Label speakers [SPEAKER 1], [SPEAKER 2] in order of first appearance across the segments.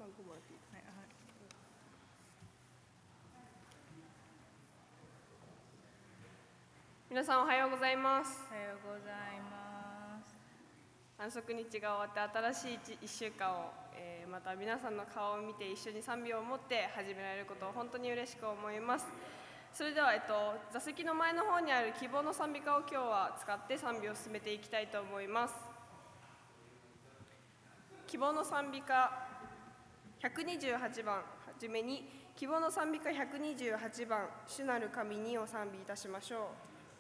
[SPEAKER 1] 番号もらっていいですか。はいはい、皆さんおはようございます。
[SPEAKER 2] おはようございます。
[SPEAKER 1] 安息日が終わって新しい1週間を、また皆さんの顔を見て一緒に賛美を持って始められることを本当に嬉しく思います。それでは、座席の前の方にある希望の賛美歌を今日は使って賛美を進めていきたいと思います。希望の賛美歌128番はじめに希望の賛美歌128番主なる神にを賛美いたしましょう。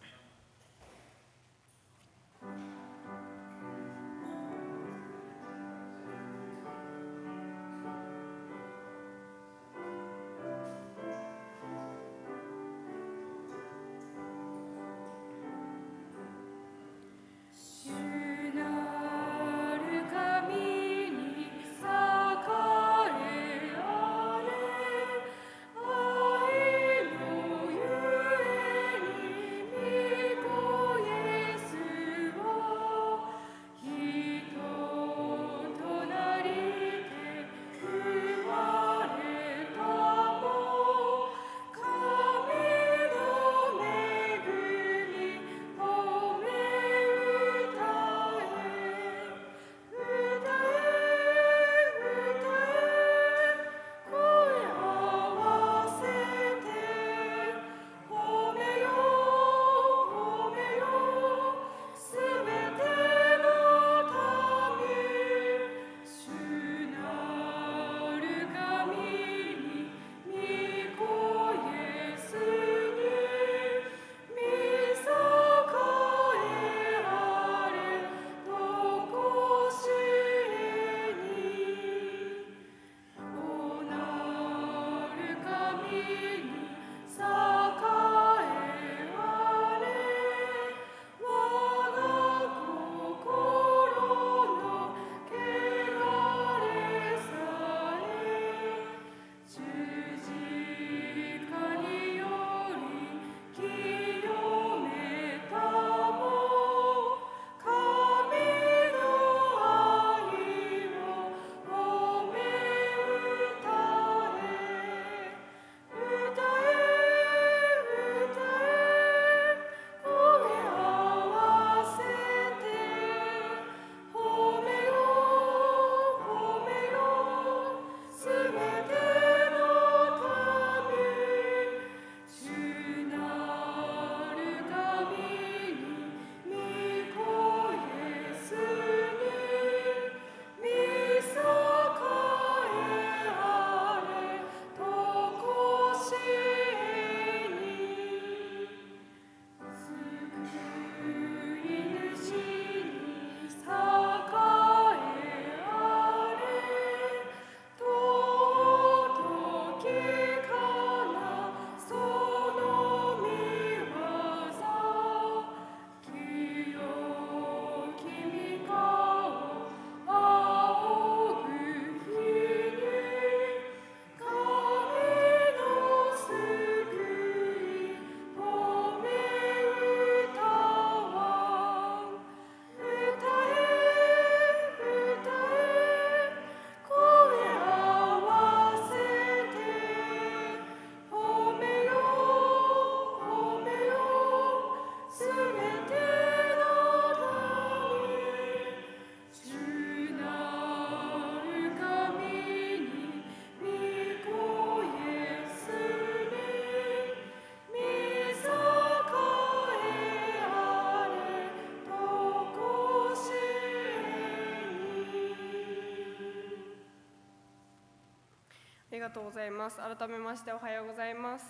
[SPEAKER 1] ありがとうございます。改めましておはようございます。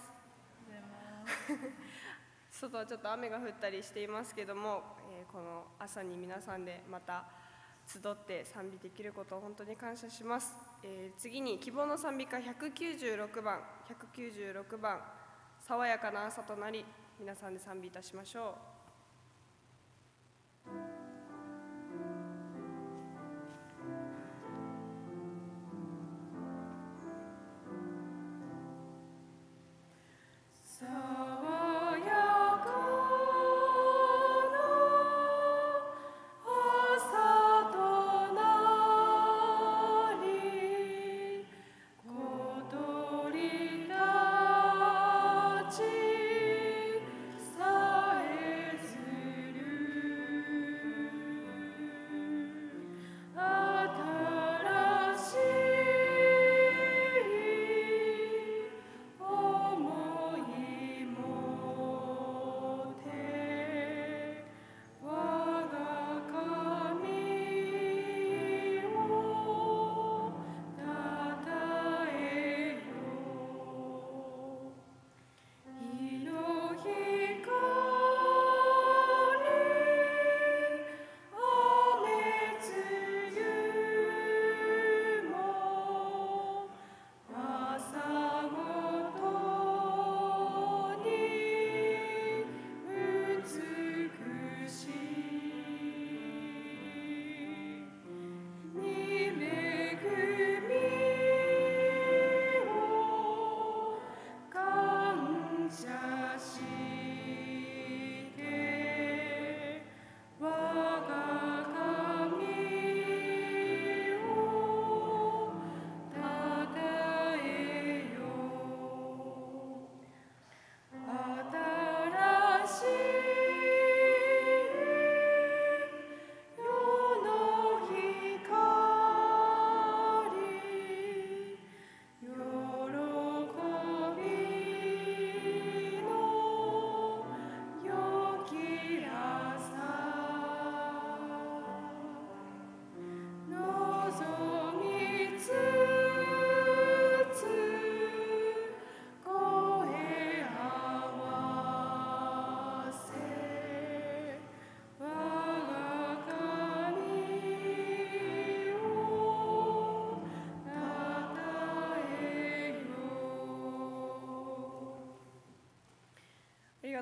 [SPEAKER 1] 外はちょっと雨が降ったりしていますけども、この朝に皆さんでまた集って賛美できることを本当に感謝します。次に希望の賛美歌196番爽やかな朝となり、皆さんで賛美いたしましょう。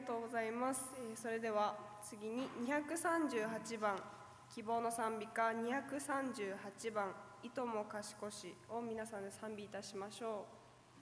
[SPEAKER 1] とうございます。それでは次に238番希望の賛美歌、238番いとも賢しを皆さんで賛美いたしましょう。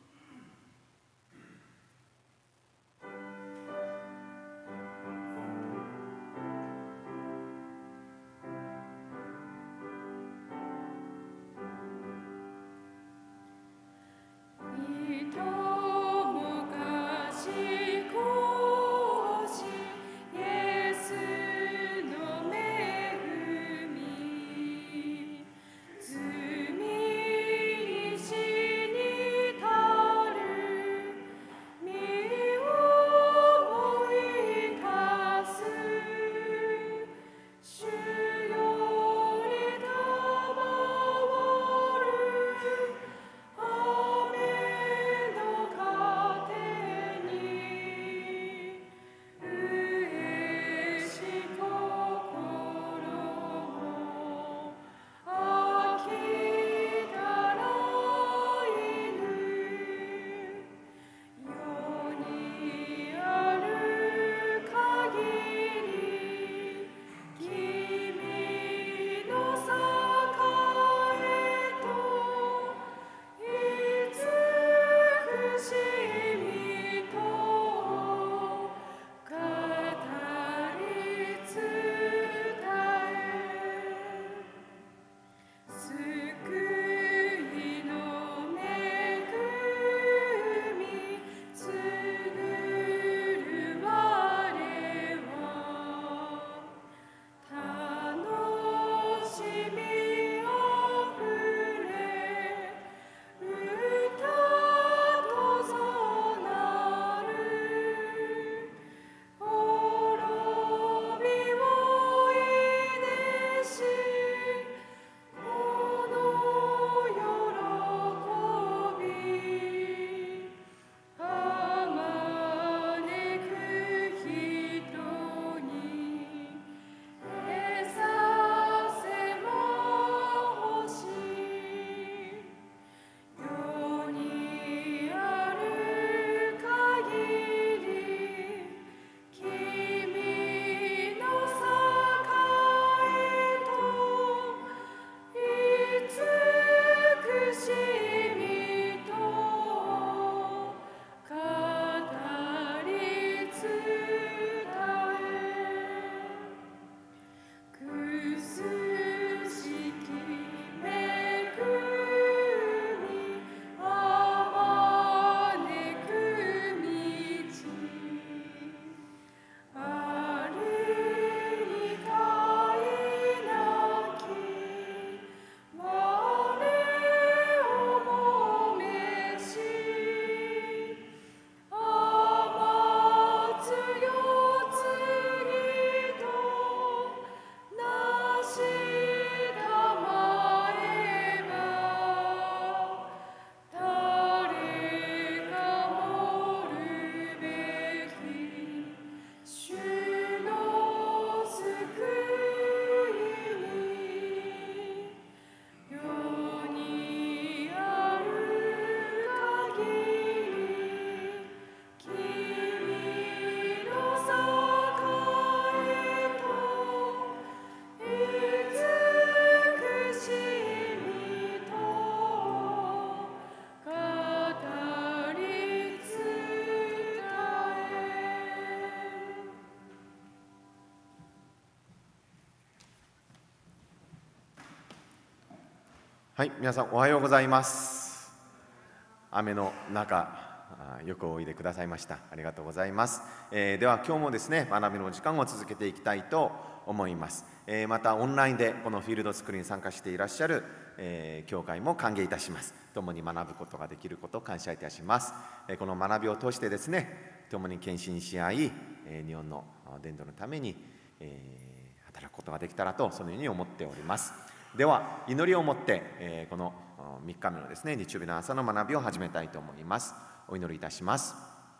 [SPEAKER 3] はい、皆さんおはようございます。雨の中、よくおいでくださいました。ありがとうございます。では今日もですね、学びの時間を続けていきたいと思います。またオンラインでこのフィールドスクールに参加していらっしゃる、教会も歓迎いたします。共に学ぶことができることを感謝いたします。この学びを通してですね、共に献身し合い、日本の伝道のために、働くことができたらとそのように思っております。では祈りをもって、この3日目のですね、日曜日の朝の学びを始めたいと思います。お祈りいたします。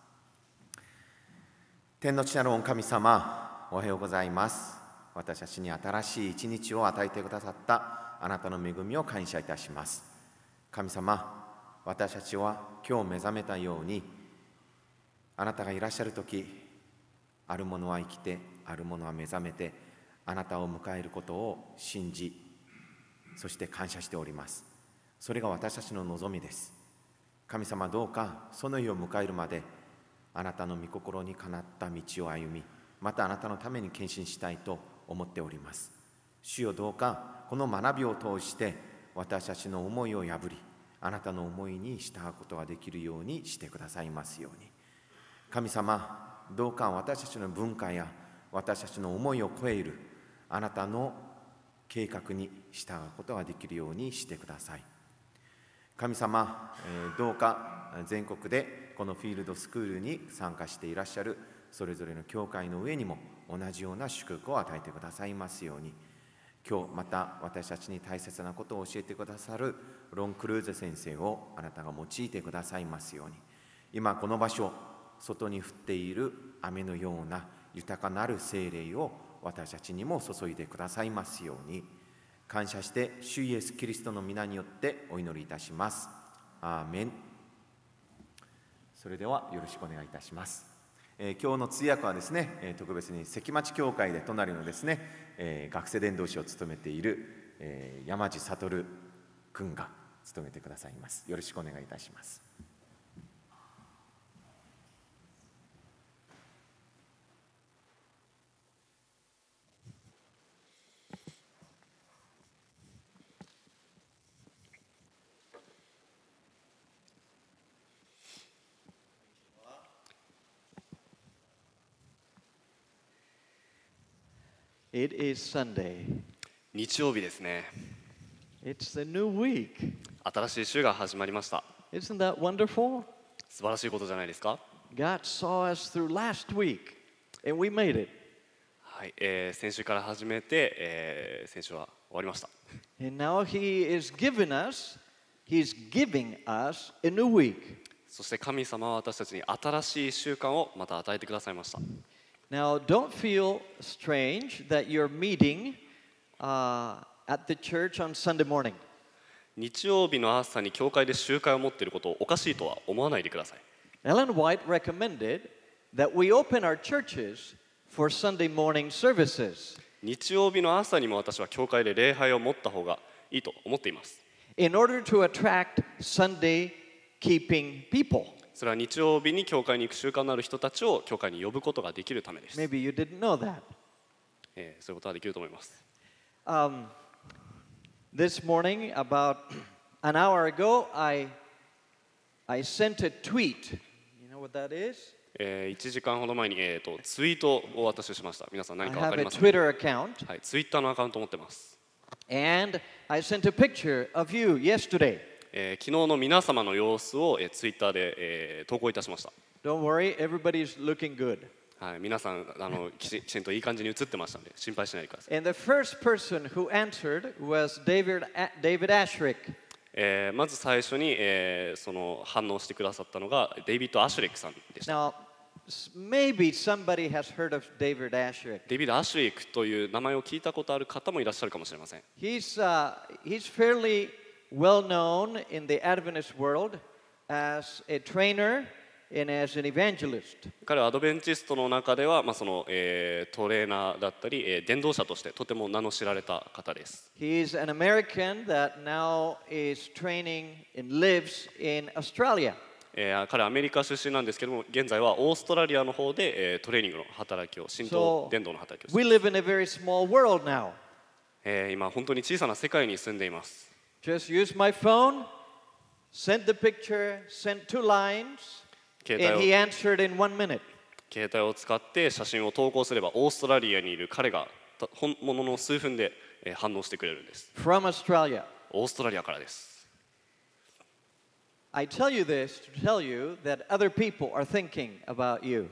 [SPEAKER 3] 天の父なる御神様、おはようございます。私たちに新しい一日を与えてくださったあなたの恵みを感謝いたします。神様、私たちは今日目覚めたように、あなたがいらっしゃるとき、 ある者は生きて、ある者は目覚めて、あなたを迎えることを信じ、そして感謝しております。それが私たちの望みです。神様、どうかその日を迎えるまで、あなたの御心にかなった道を歩み、またあなたのために献身したいと思っております。主よ、どうかこの学びを通して私たちの思いを破り、あなたの思いに従うことができるようにしてくださいますように。神様、どうか私たちの文化や私たちの思いを超えるあなたの計画に従うことができるようにしてください。神様、どうか全国でこのフィールドスクールに参加していらっしゃるそれぞれの教会の上にも同じような祝福を与えてくださいますように。今日また私たちに大切なことを教えてくださるロン・クルーゼ先生をあなたが用いてくださいますように。今この場所、外に降っている雨のような豊かなる聖霊を私たちにも注いでくださいますように。感謝して主イエスキリストの皆によってお祈りいたします。アーメン。それではよろしくお願いいたします。今日の通訳はですね、特別に関町教会で隣のですね、学生伝道師を務めている、山地悟君が務めてくださいます。よろしくお願いいたします。
[SPEAKER 4] It is Sunday.
[SPEAKER 5] 日曜日ですね。
[SPEAKER 4] It's the new week.
[SPEAKER 5] 新しい週が始まりました。
[SPEAKER 4] Isn't that wonderful?
[SPEAKER 5] 素晴らしいことじゃないですか。
[SPEAKER 4] God saw us through last week, and we made it.
[SPEAKER 5] はい、先週から始めて、先週は終わりました。
[SPEAKER 4] And now He is giving us a new week.
[SPEAKER 5] そして神様は私たちに新しい習慣をまた与えてくださいました。
[SPEAKER 4] Now, don't feel strange that you're meeting at the church on Sunday morning.
[SPEAKER 5] 日曜日の朝に教会で集会を持っていることをおかしいとは思わないでください。
[SPEAKER 4] Ellen White recommended that we open our churches for Sunday morning services
[SPEAKER 5] 日曜日の朝にも私は教会で礼拝を持った方がいいと思っています。
[SPEAKER 4] in order to attract Sunday keeping people.
[SPEAKER 5] それは日曜日に教会に行く習慣のある人たちを教会に呼ぶことができるためです。
[SPEAKER 4] Maybe you didn't know that.
[SPEAKER 5] そういうことができると思います。
[SPEAKER 4] This morning, about an hour ago, I sent a tweet. You know what that is?
[SPEAKER 5] 1時間ほど前に、ツイートを私しました。皆さん
[SPEAKER 4] I
[SPEAKER 5] 何か分
[SPEAKER 4] have
[SPEAKER 5] かり
[SPEAKER 4] a
[SPEAKER 5] ますか？
[SPEAKER 4] Twitter account,
[SPEAKER 5] はい、ツイッターのアカウントを持ってます。
[SPEAKER 4] and I sent a picture of you yesterday.
[SPEAKER 5] 昨日の皆様の様子を、ツイッターで、投稿いたしました。
[SPEAKER 4] Don't worry, everybody's looking good.
[SPEAKER 5] はい、皆さんきちんといい感じに映ってましたので心配しないでください。
[SPEAKER 4] And the first person who answered was David Ashrick.
[SPEAKER 5] まず最初に、その反応してくださったのがデイビッド・アシュレックさんでした。
[SPEAKER 4] Now, maybe somebody has heard of David Ashrick.
[SPEAKER 5] デイビッド・アシュレックという名前を聞いたことある方もいらっしゃるかもしれません。
[SPEAKER 4] He's fairly well known in the Adventist world as a trainer and as an evangelist.
[SPEAKER 5] 彼はアドベンチストの中では、そのトレーナーだったり、伝道者としてとても名の知られた方です。
[SPEAKER 4] He's an American that now is training and lives in Australia.
[SPEAKER 5] 彼はアメリカ出身なんですけども、現在はオーストラリアの方で、トレーニングの働きを、神道伝道の働きをしてい
[SPEAKER 4] We
[SPEAKER 5] ます。
[SPEAKER 4] live in a very small world now.
[SPEAKER 5] 今本当に小さな世界に住んでいます。
[SPEAKER 4] Just use my phone, send the picture, send 2 lines,
[SPEAKER 5] 携帯
[SPEAKER 4] and
[SPEAKER 5] を
[SPEAKER 4] he answered in 1 minute.
[SPEAKER 5] 携帯を使って写真を投稿すればオーストラリアにいる彼が本物の数分で反応してくれるんです。
[SPEAKER 4] From Australia.
[SPEAKER 5] オーストラリアからです。
[SPEAKER 4] I tell you this to tell you that other people are thinking about you.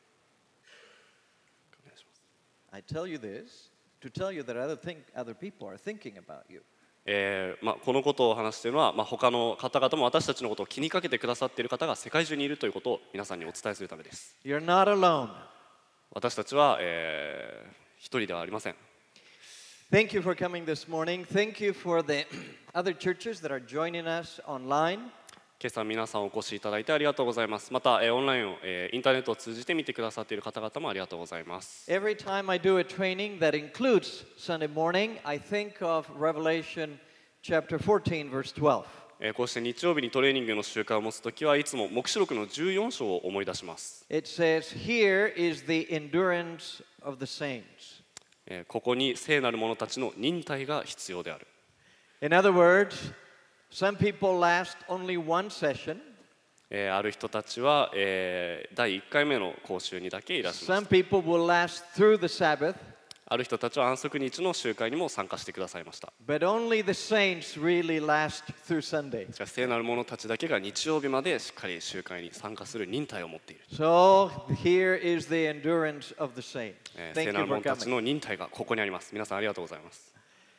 [SPEAKER 4] I tell you this to tell you that other people are thinking about you.
[SPEAKER 5] このことを話しているのは、他の方々も私たちのことを気にかけてくださっている方が世界中にいるということを皆さんにお伝えするためです。
[SPEAKER 4] You're not alone.
[SPEAKER 5] 私たちは、一人ではありません。
[SPEAKER 4] Thank you for coming this morning. Thank you for the other churches that are joining us online.
[SPEAKER 5] 今朝皆さんお越しいただいてありがとうございます。また、オンラインを、インターネットを通じて見てくださっている方々もありがとうございます。
[SPEAKER 4] Every time I do a training that includes Sunday morning, I think of Revelation chapter 14, verse 12.
[SPEAKER 5] こうして日曜日にトレーニングの習慣を持つときはいつも黙示録の14章を思い出します。
[SPEAKER 4] It says, Here is the endurance of the saints.
[SPEAKER 5] ここに聖なる者たちの忍耐が必要である。
[SPEAKER 4] In other words, some people last only one session.
[SPEAKER 5] ある人たちは、第1回目の講習にだけいらっしゃいま
[SPEAKER 4] Some
[SPEAKER 5] す。
[SPEAKER 4] people will last through the Sabbath,
[SPEAKER 5] ある人たちは安息日の集会にも参加してくださいました。
[SPEAKER 4] but only the saints really last through Sunday.
[SPEAKER 5] しかし聖なる者たちだけが日曜日までしっかり集会に参加する忍耐を持っている。
[SPEAKER 4] So here is the endurance of the saints.
[SPEAKER 5] 聖
[SPEAKER 4] Thank
[SPEAKER 5] な
[SPEAKER 4] you
[SPEAKER 5] る
[SPEAKER 4] for
[SPEAKER 5] 者たち
[SPEAKER 4] coming.
[SPEAKER 5] の忍耐がここにあります。皆さんありがとうございます。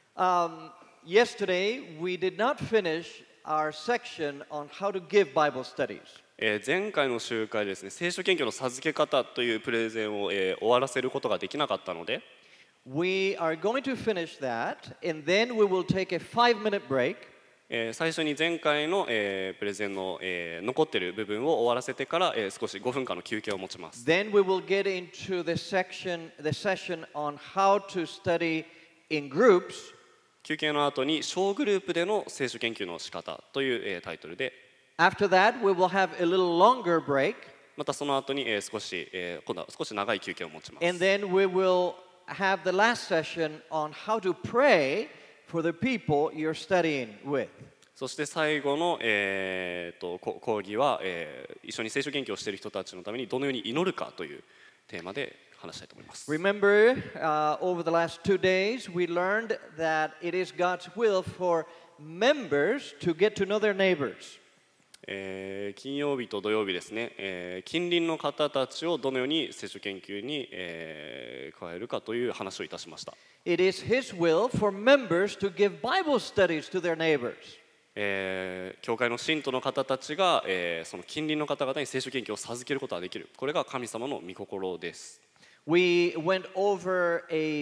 [SPEAKER 4] Yesterday, we did not finish our section on how to give Bible studies.
[SPEAKER 5] 前回の集会でですね、聖書研究の授け方というプレゼンを、終わらせることができなかったので、
[SPEAKER 4] We are going to finish that, and then we will take a 5-minute break.
[SPEAKER 5] 最初に前回の、プレゼンの、残っている部分を終わらせてから、少し5分間の休憩を持ちます。
[SPEAKER 4] Then we will get into the session on how to study in groups.
[SPEAKER 5] 休憩の後に小グループでの聖書研究の仕方という、タイトルで、
[SPEAKER 4] After that, we will have a little longer break,
[SPEAKER 5] またその後に、今度は少し長い休憩を持ちます。
[SPEAKER 4] and then we will have the last session on how to pray for the people you're studying with.
[SPEAKER 5] そして最後の、講義は、一緒に聖書研究をしている人たちのためにどのように祈るかというテーマで話したいと思います。
[SPEAKER 4] Remember, over the last 2 days, we learned that it is God's will for members to get to know their neighbors.
[SPEAKER 5] 金曜日と土曜日ですね、近隣の方たちをどのように聖書研究に、加えるかという話をいたしました。
[SPEAKER 4] It is His will for members to give Bible studies to their neighbors.
[SPEAKER 5] 教会の信徒の方たちが、その近隣の方々に聖書研究を授けることができる。これが神様の御心です。
[SPEAKER 4] We went over a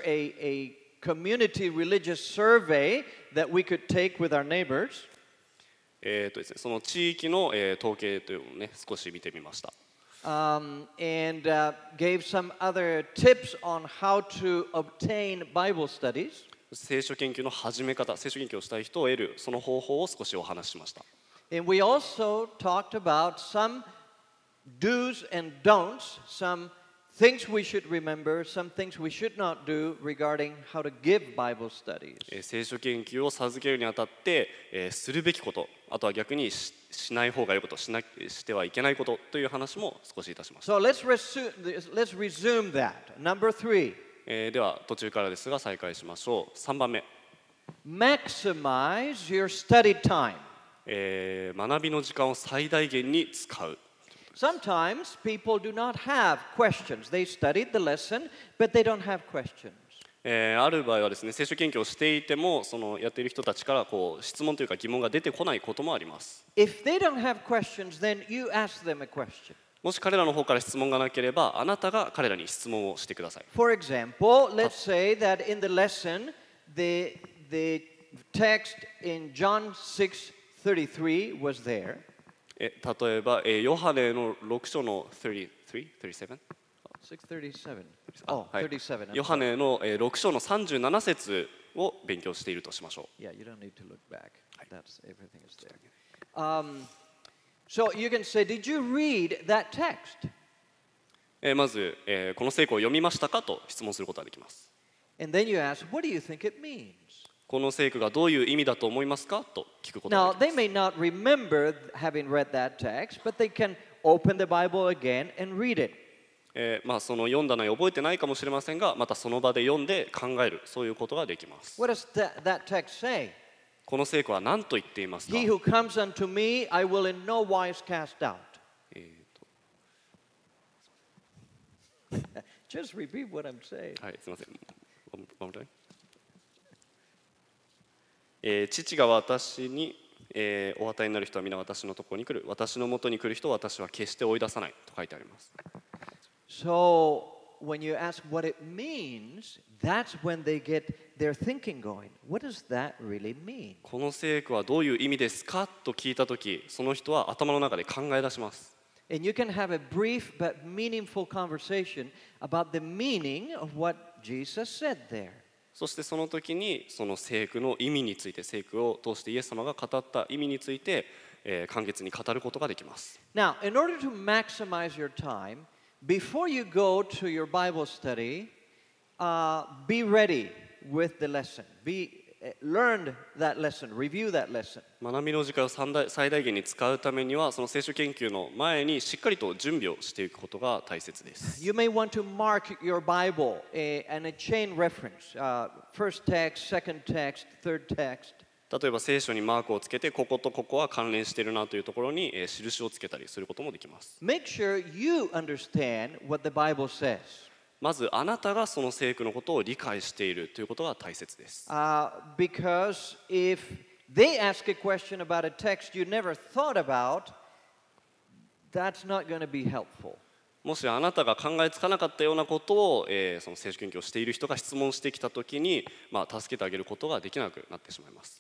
[SPEAKER 4] community religious survey that we could take with our neighbors.
[SPEAKER 5] ですね、その地域の、統計というのをね、少し見てみました。
[SPEAKER 4] And gave some other tips on how to obtain Bible studies.
[SPEAKER 5] 聖書研究の始め方、聖書研究をしたい人を得る、その方法を少しお話ししました。
[SPEAKER 4] And we also talked about some do's and don'ts, some things we should remember, some things we should not do regarding how to give Bible studies.
[SPEAKER 5] 聖書研究を授けるにあたって、するべきこと、あとは逆にしない方がいいこと、してはいけないことという話も少しいたしました。
[SPEAKER 4] So let's resume that. Number 3,
[SPEAKER 5] では途中からですが再開しましょう。3番目、
[SPEAKER 4] maximize your study time.
[SPEAKER 5] 学びの時間を最大限に使う。
[SPEAKER 4] Sometimes people do not have questions. They studied the lesson, but they don't have questions.
[SPEAKER 5] ある場合はですね、聖書研究をしていてもそのやっている人たちからこう質問というか疑問が出てこないこともあります。
[SPEAKER 4] If they don't have questions, then you ask them a question.
[SPEAKER 5] もし彼らの方から質問がなければ、あなたが彼らに質問をしてください。
[SPEAKER 4] For example, let's say that in the lesson, the text in John 6:33 was there.
[SPEAKER 5] 例えば、ヨハネの6章の37?
[SPEAKER 4] 6:37. Oh,
[SPEAKER 5] はい
[SPEAKER 4] 37. I'm
[SPEAKER 5] ヨハ
[SPEAKER 4] sorry.
[SPEAKER 5] ネの6章の37節を勉強しているとしましょう。
[SPEAKER 4] Yeah, you don't need to look back. That's everything is there. So you can say, did you read that text?
[SPEAKER 5] まず、この聖句を読みましたかと質問することができます。
[SPEAKER 4] And then you ask, what do you think it means?
[SPEAKER 5] この聖句がどういう意味だと思いますかと聞くことが
[SPEAKER 4] Now,
[SPEAKER 5] でき
[SPEAKER 4] they
[SPEAKER 5] ます。
[SPEAKER 4] may not remember having read that text, but they can open the Bible again and read it.
[SPEAKER 5] その読んだ内容を覚えてないかもしれませんが、またその場で読んで考える、そういうことができます。
[SPEAKER 4] What does that text say?
[SPEAKER 5] この聖句は何と言っていますか？
[SPEAKER 4] He who comes unto me, I will in no wise cast out. Just repeat what I'm saying.
[SPEAKER 5] はい、すみません。One more time. 父が私に、お与えになる人は皆私のところに来る。私のもとに来る人を私は決して追い出さないと書いてあります。
[SPEAKER 4] So when you ask what it means, that's when they get they're thinking going, what does that really mean?
[SPEAKER 5] この聖句はどういう意味ですかと聞いたとき、その人は頭の中で考え出します。
[SPEAKER 4] And you can have a brief but meaningful conversation about the meaning of what Jesus said there.
[SPEAKER 5] そしてその時にその聖句の意味について、聖句を通してイエス様が語った意味について、簡潔に語ることができます。
[SPEAKER 4] Now, in order to maximize your time, before you go to your Bible study, be ready with the lesson. Learn that lesson, review that lesson.
[SPEAKER 5] 学びの時間を最大限に使うためには、その聖書研究の前にしっかりと準備をしていくことが大切です。
[SPEAKER 4] You may want to mark your Bible and a chain reference, first text, second text, third text.
[SPEAKER 5] 例えば聖書にマークをつけて、こことここは関連しているなというところに印をつけたりすることもできます。
[SPEAKER 4] Make sure you understand what the Bible says.
[SPEAKER 5] まずあなたがその聖句のことを理解しているということが大切です。
[SPEAKER 4] Because if they ask a question about a text you never thought about, that's not going to be helpful.
[SPEAKER 5] もしあなたが考えつかなかったようなことを、その聖書研究をしている人が質問してきたときに、助けてあげることができなくなってしまいます。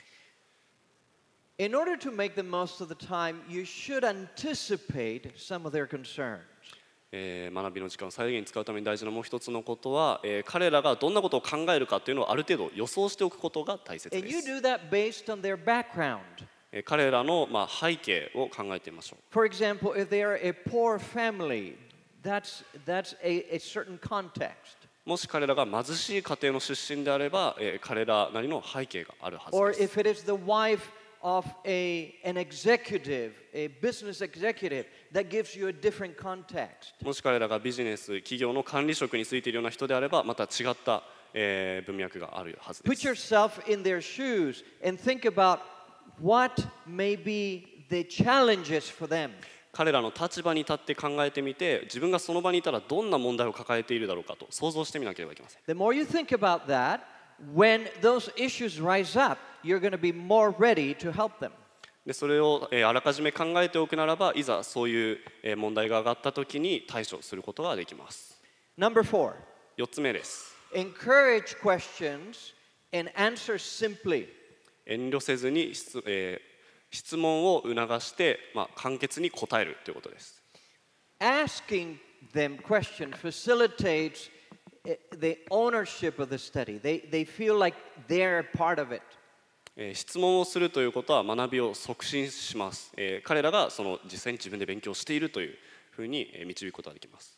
[SPEAKER 4] In order to make the most of the time, you should anticipate some of their concerns.
[SPEAKER 5] 学びの時間を最大限に使うために大事なもう一つのことは、彼らがどんなことを考えるかというのをある程度予想しておくことが大切
[SPEAKER 4] And
[SPEAKER 5] で
[SPEAKER 4] you
[SPEAKER 5] す。
[SPEAKER 4] do that based on their background.
[SPEAKER 5] 彼らの背景を考えてみましょう。
[SPEAKER 4] For example, if they are a poor family, that's a certain context.
[SPEAKER 5] もし彼らが貧しい家庭の出身であれば、彼らなりの背景があるはず
[SPEAKER 4] Or
[SPEAKER 5] です。
[SPEAKER 4] if it is the wife of an executive, a business executive, that gives you a different context.
[SPEAKER 5] もし彼らがビジネス、企業の管理職についているような人であれば、また違った、文脈があるはずで
[SPEAKER 4] Put
[SPEAKER 5] す。
[SPEAKER 4] yourself in their shoes and think about what may be the challenges for them.
[SPEAKER 5] 彼らの立場に立って考えてみて、自分がその場にいたらどんな問題を抱えているだろうかと想像してみなければいけません。
[SPEAKER 4] The more you think about that, when those issues rise up, you're going to be more ready to help them.
[SPEAKER 5] でそれを、あらかじめ考えておくならば、いざそういう、問題が上がったときに対処することができます。
[SPEAKER 4] Number 4,
[SPEAKER 5] 4つ目です。
[SPEAKER 4] encourage questions and answer simply.
[SPEAKER 5] 遠慮せずに質問を促して、簡潔に答えるということです。
[SPEAKER 4] Asking them questions facilitates the ownership of the study. They feel like they're part of it.
[SPEAKER 5] 質問をするということは学びを促進します。彼らが実際に自分で勉強しているというふうに導くことができます。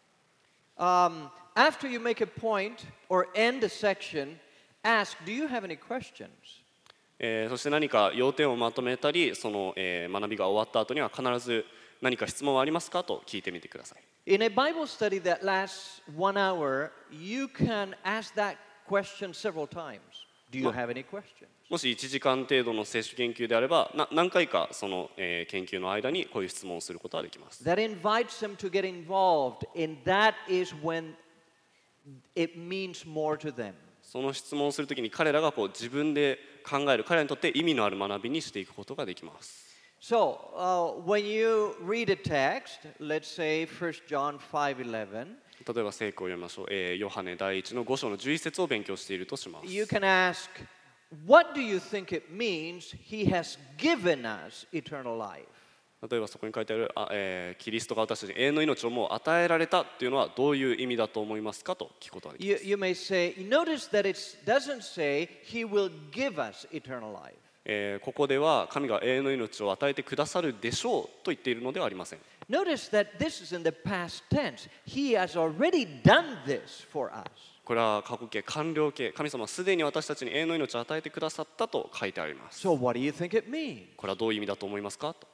[SPEAKER 4] After you make a point or end a section, ask, do you have any questions?
[SPEAKER 5] そして何か要点をまとめたり、学びが終わった後には必ず何か質問はありますかと聞いてみてください。
[SPEAKER 4] In a Bible study that lasts 1 hour, you can ask that question several times. Do you have any questions?
[SPEAKER 5] もし1時間程度の聖書研究であれば、何回かその、研究の間にこういう質問をすることができます。
[SPEAKER 4] That invites them to get involved, and that is when it means more to them.
[SPEAKER 5] その質問をするときに彼らが自分で考える、彼らにとって意味のある学びにしていくことができます。
[SPEAKER 4] So, when you read a text, let's say 1 John 5:11,
[SPEAKER 5] 例えば聖句を読みましょう。ヨハネ第1の5章の11節を勉強しているとします。
[SPEAKER 4] you can ask, what do you think it means he has given us eternal life?
[SPEAKER 5] 例えばそこに書いてある、キリストが私たちに永遠の命をもう与えられたというのはどういう意味だと思いますかと聞くことができます。
[SPEAKER 4] You may say, notice that it doesn't say he will give us eternal life.
[SPEAKER 5] ここでは神が永遠の命を与えてくださるでしょうと言っているのではありません。
[SPEAKER 4] Notice that this is in the past tense. He has already done this for us.
[SPEAKER 5] これは過去形、完了形、神様はすでに私たちに永遠の命を与えてくださったと書いてあります。
[SPEAKER 4] So what do you think it means?
[SPEAKER 5] これはどういう意味だと思いますかと。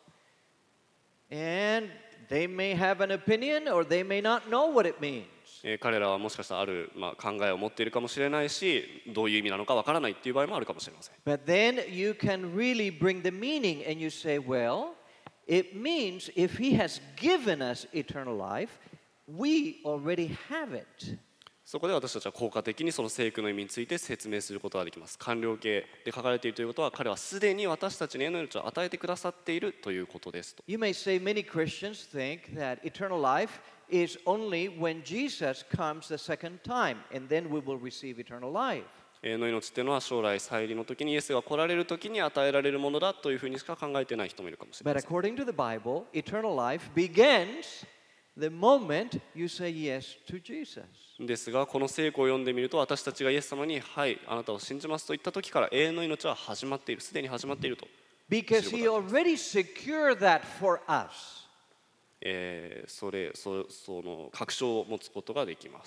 [SPEAKER 4] And they may have an opinion or they may not know what it means.
[SPEAKER 5] 彼らはもしかしたらある、考えを持っているかもしれないし、どういう意味なのかわからないっていう場合もあるかもしれません。
[SPEAKER 4] But then you can really bring the meaning and you say, well, it means if he has given us eternal life, we already have it.
[SPEAKER 5] そこで私たちは効果的にその聖句の意味について説明することができます。完了形で書かれているということは、彼はすでに私たちに永遠の命を与えてくださっているということですと。
[SPEAKER 4] You may say many Christians think that eternal life is only when Jesus comes the second time, and then we will receive eternal life.
[SPEAKER 5] 永遠の命っていうのは将来再臨の時にイエスが来られる時に与えられるものだというふうにしか考えてない人もいるかもしれ
[SPEAKER 4] But
[SPEAKER 5] ません。
[SPEAKER 4] according to the Bible, eternal life begins the moment you say yes to Jesus.
[SPEAKER 5] ですがこの聖句を読んでみると私たちがイエス様にはいあなたを信じますと言った時から永遠の命は始まっている、すでに始まっていると、
[SPEAKER 4] Because he already secured that for us.
[SPEAKER 5] その確証を持つことができます。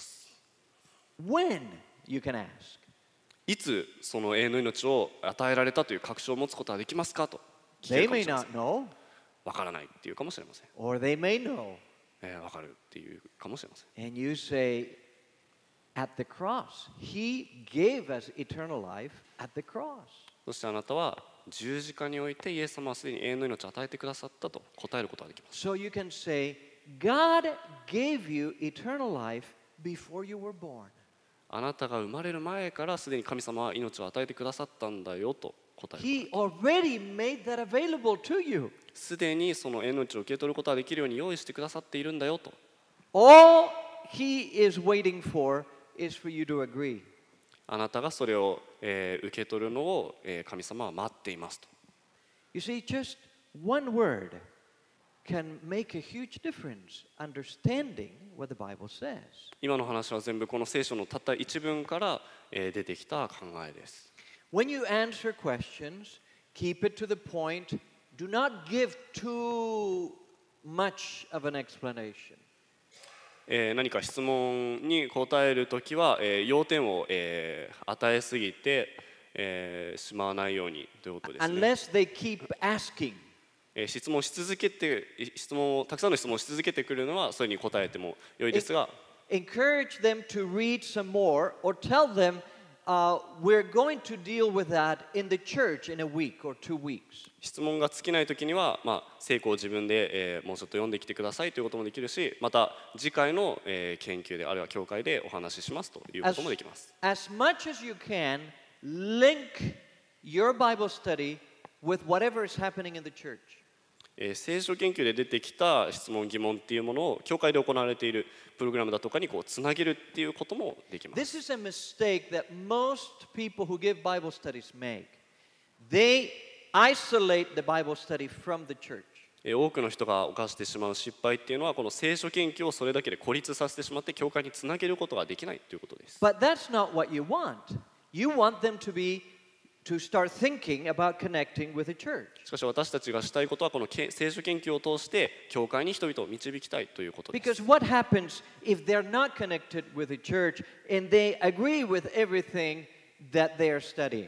[SPEAKER 4] When, you can ask.
[SPEAKER 5] いつその永遠の命を与えられたという確証を持つことができますかと聞け
[SPEAKER 4] They
[SPEAKER 5] るかも
[SPEAKER 4] may
[SPEAKER 5] しれませ
[SPEAKER 4] not
[SPEAKER 5] ん。
[SPEAKER 4] know,
[SPEAKER 5] わからないっていうかもしれません。
[SPEAKER 4] or they may know.
[SPEAKER 5] わかるっていうかもしれません。
[SPEAKER 4] And you say, at the cross, he gave us eternal life at the cross.
[SPEAKER 5] そしてあなたは十字架においてイエス様はすでに永遠の命を与えてくださったと答えることができます。
[SPEAKER 4] So you can say, God gave you eternal life before you were born.
[SPEAKER 5] あなたが生まれる前からすでに神様は命を与えてくださったんだよと答える。
[SPEAKER 4] He already made that available to you.
[SPEAKER 5] すでにその命を受け取ることができるように用意してくださっているんだよと。
[SPEAKER 4] All he is waiting for is for you to agree.
[SPEAKER 5] あなたがそれを、受け取るのを、神様は待っていますと。
[SPEAKER 4] You see, just one word can make a huge difference understanding what the Bible says.
[SPEAKER 5] 今の話は全部この聖書のたった一文から、出てきた考えです。
[SPEAKER 4] When you answer questions, keep it to the point. Do not give too much of an explanation.
[SPEAKER 5] 何か質問に答えるときは、要点を、与えすぎて、しまわないようにということですね。
[SPEAKER 4] Unless they keep asking.
[SPEAKER 5] 質問し続けてたくさんの質問をし続けてくるのはそれに答えても良いですが、
[SPEAKER 4] Encourage them to read some more or tell them we're going to deal with that in the church in a week or 2 weeks.
[SPEAKER 5] 質問が尽きないときには、聖句を自分で、もうちょっと読んできてくださいということもできるし、また次回の、研究であるいは教会でお話ししますということもできます。
[SPEAKER 4] As much as you can, link your Bible study with whatever is happening in the church.
[SPEAKER 5] 聖書研究で出てきた質問疑問っていうものを教会で行われているプログラムだとかにこうつなげるっていうこともできます。
[SPEAKER 4] This is a mistake that most people who give Bible studies make. They isolate the Bible study from the church.
[SPEAKER 5] 多くの人が犯してしまう失敗っていうのはこの聖書研究をそれだけで孤立させてしまって教会につなげることができないということです。
[SPEAKER 4] But that's not what you want. You want them to start thinking about connecting with the church.
[SPEAKER 5] しかし私たちがしたいことはこの聖書研究を通して教会に人々を導きたいということです。
[SPEAKER 4] Because what happens if they're not connected with the church and they agree with everything that they are studying?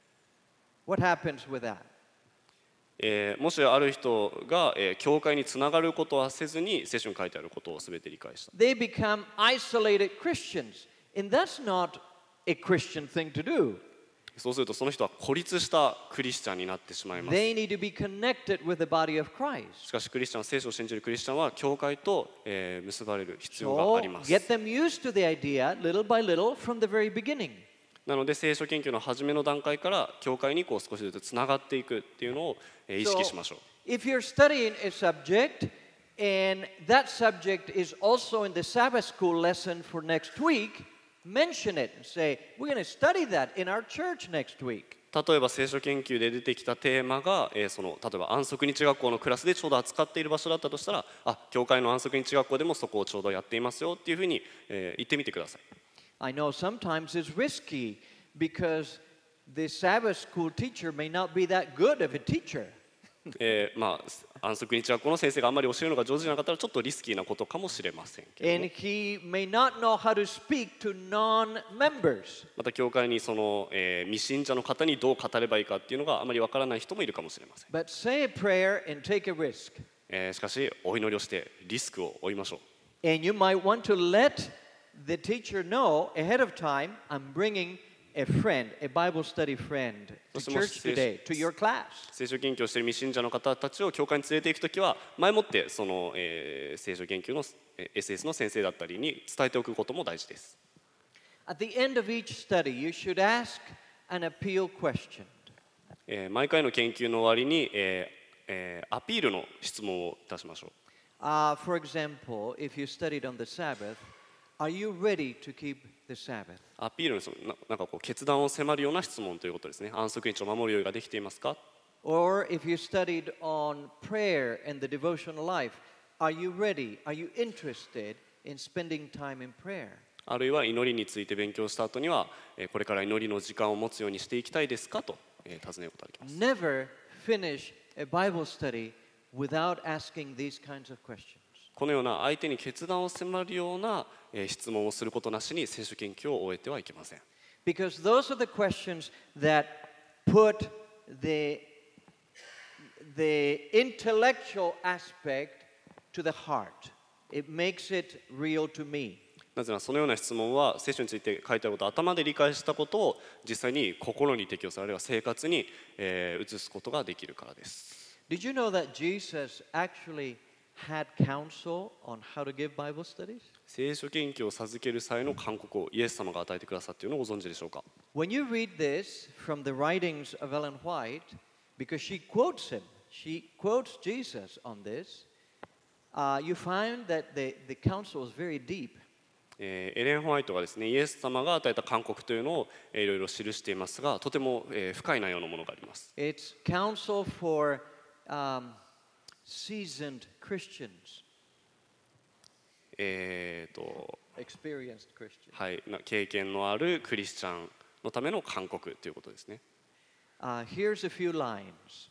[SPEAKER 4] What happens with that?
[SPEAKER 5] もしある人が、教会につながることはせずに聖書に書いてあることを全て理解した。
[SPEAKER 4] They become isolated Christians. And that's not a Christian thing to do.
[SPEAKER 5] そうするとその人は孤立したクリスチャンになってしまいます。
[SPEAKER 4] They need to be connected with the body of Christ.
[SPEAKER 5] しかしクリスチャン、聖書を信じるクリスチャンは教会と、結ばれる必要が
[SPEAKER 4] So
[SPEAKER 5] あります。
[SPEAKER 4] get them used to the idea little by little from the very beginning.
[SPEAKER 5] なので聖書研究の初めの段階から教会にこう少しずつつながっていくっていうのを、意識しましょう。
[SPEAKER 4] If you're studying a subject and that subject is also in the Sabbath school lesson for next week, mention it and say, we're going to study that in our church next week.
[SPEAKER 5] 例えば聖書研究で出てきたテーマが、例えば安息日学校のクラスでちょうど扱っている場所だったとしたら、教会の安息日学校でもそこをちょうどやっていますよっていうふうに、言ってみてください。
[SPEAKER 4] I know sometimes it's risky because the Sabbath school teacher may not be that good of a teacher.
[SPEAKER 5] 安息日学校の先生があんまり教えるのが上手じゃなかったらちょっとリスキーなことかもしれませんけど
[SPEAKER 4] And
[SPEAKER 5] も、
[SPEAKER 4] he may not know how to speak to non-members.
[SPEAKER 5] また教会にその、未信者の方にどう語ればいいかっていうのがあまりわからない人もいるかもしれません。
[SPEAKER 4] But say a prayer and take a risk.
[SPEAKER 5] しかしお祈りをしてリスクを負いましょう。
[SPEAKER 4] And you might want to let the teacher know ahead of time, I'm bringing a friend, a Bible study friend to church today, to your class.
[SPEAKER 5] 聖書研究をしている未信者の方たちを教会に連れていくときは前もってその、聖書研究の SS の先生だったりに伝えておくことも大事です。
[SPEAKER 4] At the end of each study, you should ask an appeal question.
[SPEAKER 5] 毎回の研究の終わりに、アピールの質問をいたしましょう。
[SPEAKER 4] For example, if you studied on the Sabbath, Are you ready to keep the Sabbath?
[SPEAKER 5] アピールのなんかこう決断を迫るような質問ということですね。安息日を守る用意ができていますか？
[SPEAKER 4] Or if you studied on prayer and the devotional life, are you ready? Are you interested in spending time in prayer?
[SPEAKER 5] あるいは祈りについて勉強した後には、これから祈りの時間を持つようにしていきたいですかと、尋ねることができます。
[SPEAKER 4] Never finish a Bible study without asking these kinds of questions.
[SPEAKER 5] このような相手に決断を迫るような、質問をすることなしに聖書研究を終えてはいけません。
[SPEAKER 4] Because those are the questions that put the intellectual aspect to the heart. It makes it real to me.
[SPEAKER 5] なぜならそのような質問は聖書について書いてあることを頭で理解したことを実際に心に適用するあるいは生活に、移すことができるからです。
[SPEAKER 4] Did you know that Jesus actually had counsel on how to give Bible studies?
[SPEAKER 5] 聖書研究を授ける際の勧告をイエス様が与えてくださっているのをご存知でしょうか？
[SPEAKER 4] When you read this from the writings of Ellen White, because she quotes him, she quotes Jesus on this, you find that the counsel is very deep.
[SPEAKER 5] エレン・ホワイトがですね、イエス様が与えた勧告というのを、いろいろ記していますが、とても、深い内容のものがあります。
[SPEAKER 4] It's counsel for seasoned Christians, experienced Christians.
[SPEAKER 5] はい、経験のあるクリスチャンのための勧告ということですね。
[SPEAKER 4] Here's a few lines.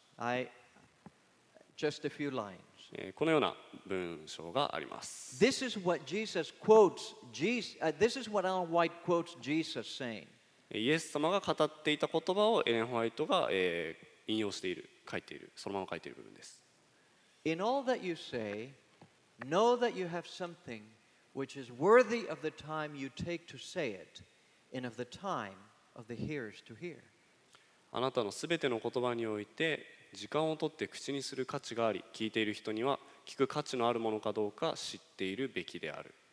[SPEAKER 4] Just a few lines.
[SPEAKER 5] このような文章があります。
[SPEAKER 4] This is what Jesus quotes. This is what Ellen White quotes Jesus saying.
[SPEAKER 5] イエス様が語っていた言葉をエレン・ホワイトが、引用している、書いている、そのまま書いている部分です。
[SPEAKER 4] In all that you say, know that you have something which is worthy of the time you take to say it, and of the time of the hearers to hear.
[SPEAKER 5] あなたのすべての言葉において時間をとって口にする価値があり、聞いている人には聞く価値のあるものかどうか知っているべきである。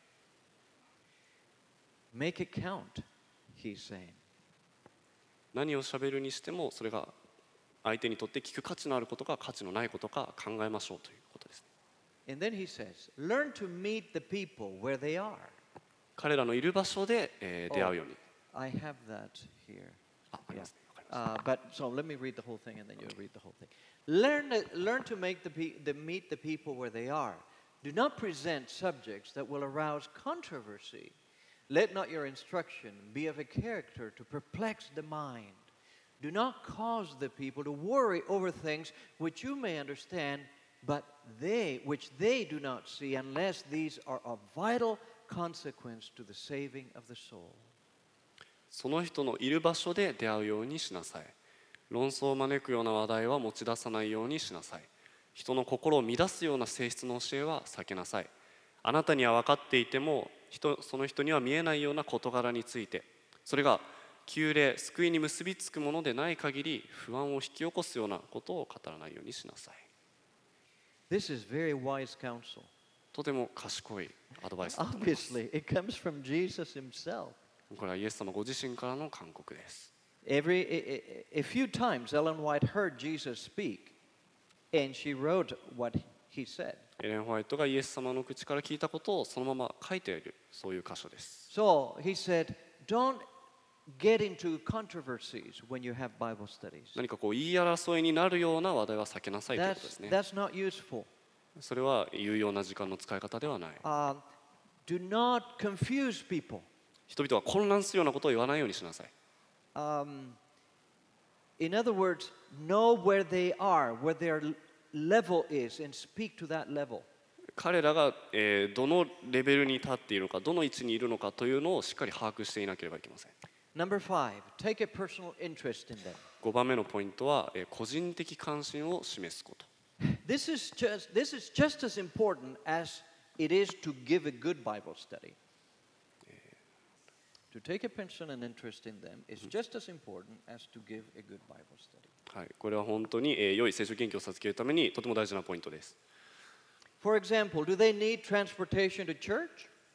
[SPEAKER 4] Make it count, he's saying.
[SPEAKER 5] 何を喋るにしてもそれが相手にとって聞く価値のあることか価値のないことか考えましょうということです。
[SPEAKER 4] And then he says, learn to meet the people where they are.
[SPEAKER 5] 彼らのいる場所で、出会うように。
[SPEAKER 4] I have that here.
[SPEAKER 5] ありますね。
[SPEAKER 4] But so let me read the whole thing and then you'll read the whole thing. Learn to meet the people where they are. Do not present subjects that will arouse controversy. Let not your instruction be of a character to perplex the mind. Do not cause the people to worry over things which you may understand, but which they do not see, unless these are of vital consequence to the saving of the soul.
[SPEAKER 5] その人のいる場所で出会うようにしなさい。論争を招くような話題は持ち出さないようにしなさい。人の心を乱すような性質の教えは避けなさい。あなたには分かっていてもその人には見えないような事柄について、それが旧礼、救いに結びつくものでない限り不安を引き起こすようなことを語らないようにしなさい。
[SPEAKER 4] This is very wise counsel.
[SPEAKER 5] とても賢いアドバイスだと思います。
[SPEAKER 4] Obviously, it comes from Jesus himself.
[SPEAKER 5] これはイエス様ご自身からの勧告です。
[SPEAKER 4] A few times Ellen White heard Jesus speak, and she wrote what he said.
[SPEAKER 5] エレン・ホワイトがイエス様の口から聞いたことをそのまま書いている、そういう箇所です。
[SPEAKER 4] So he said, don't get into controversies when you have Bible studies.
[SPEAKER 5] 何かこう言い争いになるような話題は避けなさいということですね。
[SPEAKER 4] That's not useful.
[SPEAKER 5] それは有用な時間の使い方ではない。
[SPEAKER 4] Do not confuse people.
[SPEAKER 5] 人々は混乱するようなことを言わないようにしなさい。
[SPEAKER 4] In other words, know where they are, where their level is, and speak to that level.
[SPEAKER 5] 彼らが、どのレベルに立っているのか、どの位置にいるのかというのをしっかり把握していなければいけません。
[SPEAKER 4] Number 5, take a personal interest in them.
[SPEAKER 5] 5番目のポイントは、個人的関心を示すこと。
[SPEAKER 4] This is just as important as it is to give a good Bible study. To take a personal interest in them is just as important as to give a good Bible study.
[SPEAKER 5] はい、これは本当に、良い聖書研究を授けるためにとても大事なポイントです。
[SPEAKER 4] For example, do they need transportation to church?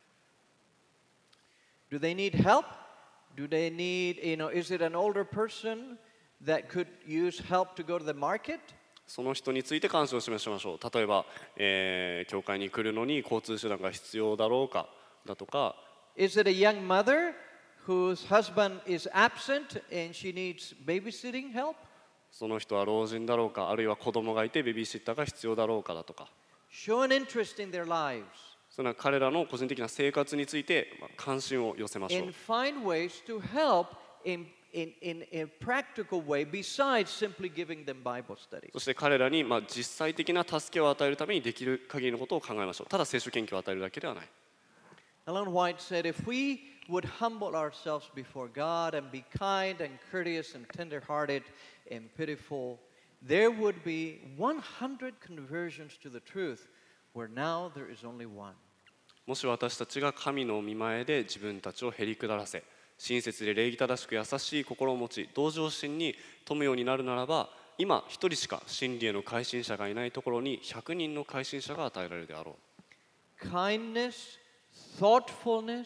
[SPEAKER 4] Do they need help? Do they need, is it an older person that could use help to go to the market?
[SPEAKER 5] その人について関心を示しましょう。例えば、教会に来るのに交通手段が必要だろうかだとか、
[SPEAKER 4] Is it a young mother whose husband is absent and she needs babysitting help?
[SPEAKER 5] その人は老人だろうか、あるいは子供がいてベビーシッターが必要だろうかだとか、
[SPEAKER 4] Show an interest in their lives
[SPEAKER 5] それは彼らの個人的な生活について関心を寄せましょう
[SPEAKER 4] and。find ways to help in a practical way besides simply giving them Bible studies.
[SPEAKER 5] そして彼らに実際的な助けを与えるためにできる限りのことを考えましょう。ただ聖書研究を与えるだけではない。
[SPEAKER 4] Ellen White said, if we would humble ourselves before God and be kind and courteous and tender-hearted and pitiful, there would be 100 conversions to the truth, where now there is only one.
[SPEAKER 5] もし私たちが神の御前で自分たちをへり下らせ、親切で礼儀正しく優しい心を持ち、同情心に富むようになるならば、今一人しか真理への改心者がいないところに100人の改心者が与えられるであろう。
[SPEAKER 4] Kindness, thoughtfulness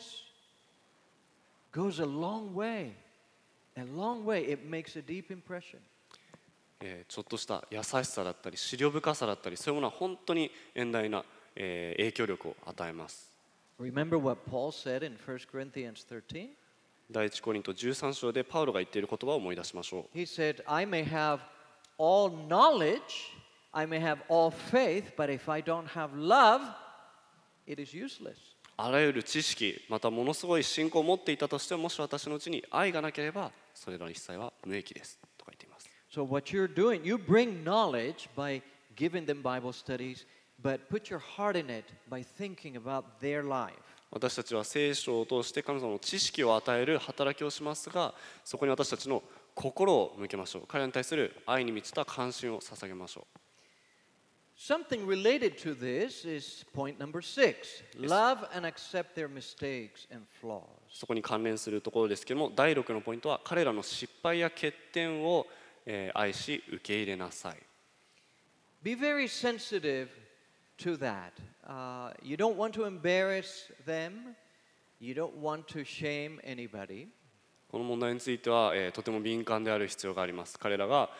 [SPEAKER 4] goes a long way. A long way. It makes a deep impression.
[SPEAKER 5] ちょっとした優しさだったり、思慮深さだったり、そういうものは本当に遠大な影響力を与えます。
[SPEAKER 4] Remember what Paul said in 1 Corinthians 13?
[SPEAKER 5] 第一コリント13章でパウロが言っている言葉を思い出しましょう。
[SPEAKER 4] He said, I may have all knowledge, I may have all faith, but if I don't have love, it is useless.
[SPEAKER 5] あらゆる知識、またものすごい信仰を持っていたとしても、もし私のうちに愛がなければ、それらの一切は無益ですとか言っています。
[SPEAKER 4] So what you're doing, you bring knowledge by giving them Bible studies, but put your heart in it by thinking about their life.
[SPEAKER 5] 私たちは聖書を通して神様の知識を与える働きをしますが、そこに私たちの心を向けましょう。彼らに対する愛に満ちた関心を捧げましょう。
[SPEAKER 4] Something related to this is point number 6. Love and accept their mistakes and flaws.
[SPEAKER 5] そこに関連するところですけれども、第6のポイントは彼らの失敗や欠点を愛し受け入れなさい。
[SPEAKER 4] Be very sensitive to that. You don't want to embarrass them. You don't want to shame anybody.
[SPEAKER 5] この問題については、とても敏感である必要があります。彼らが、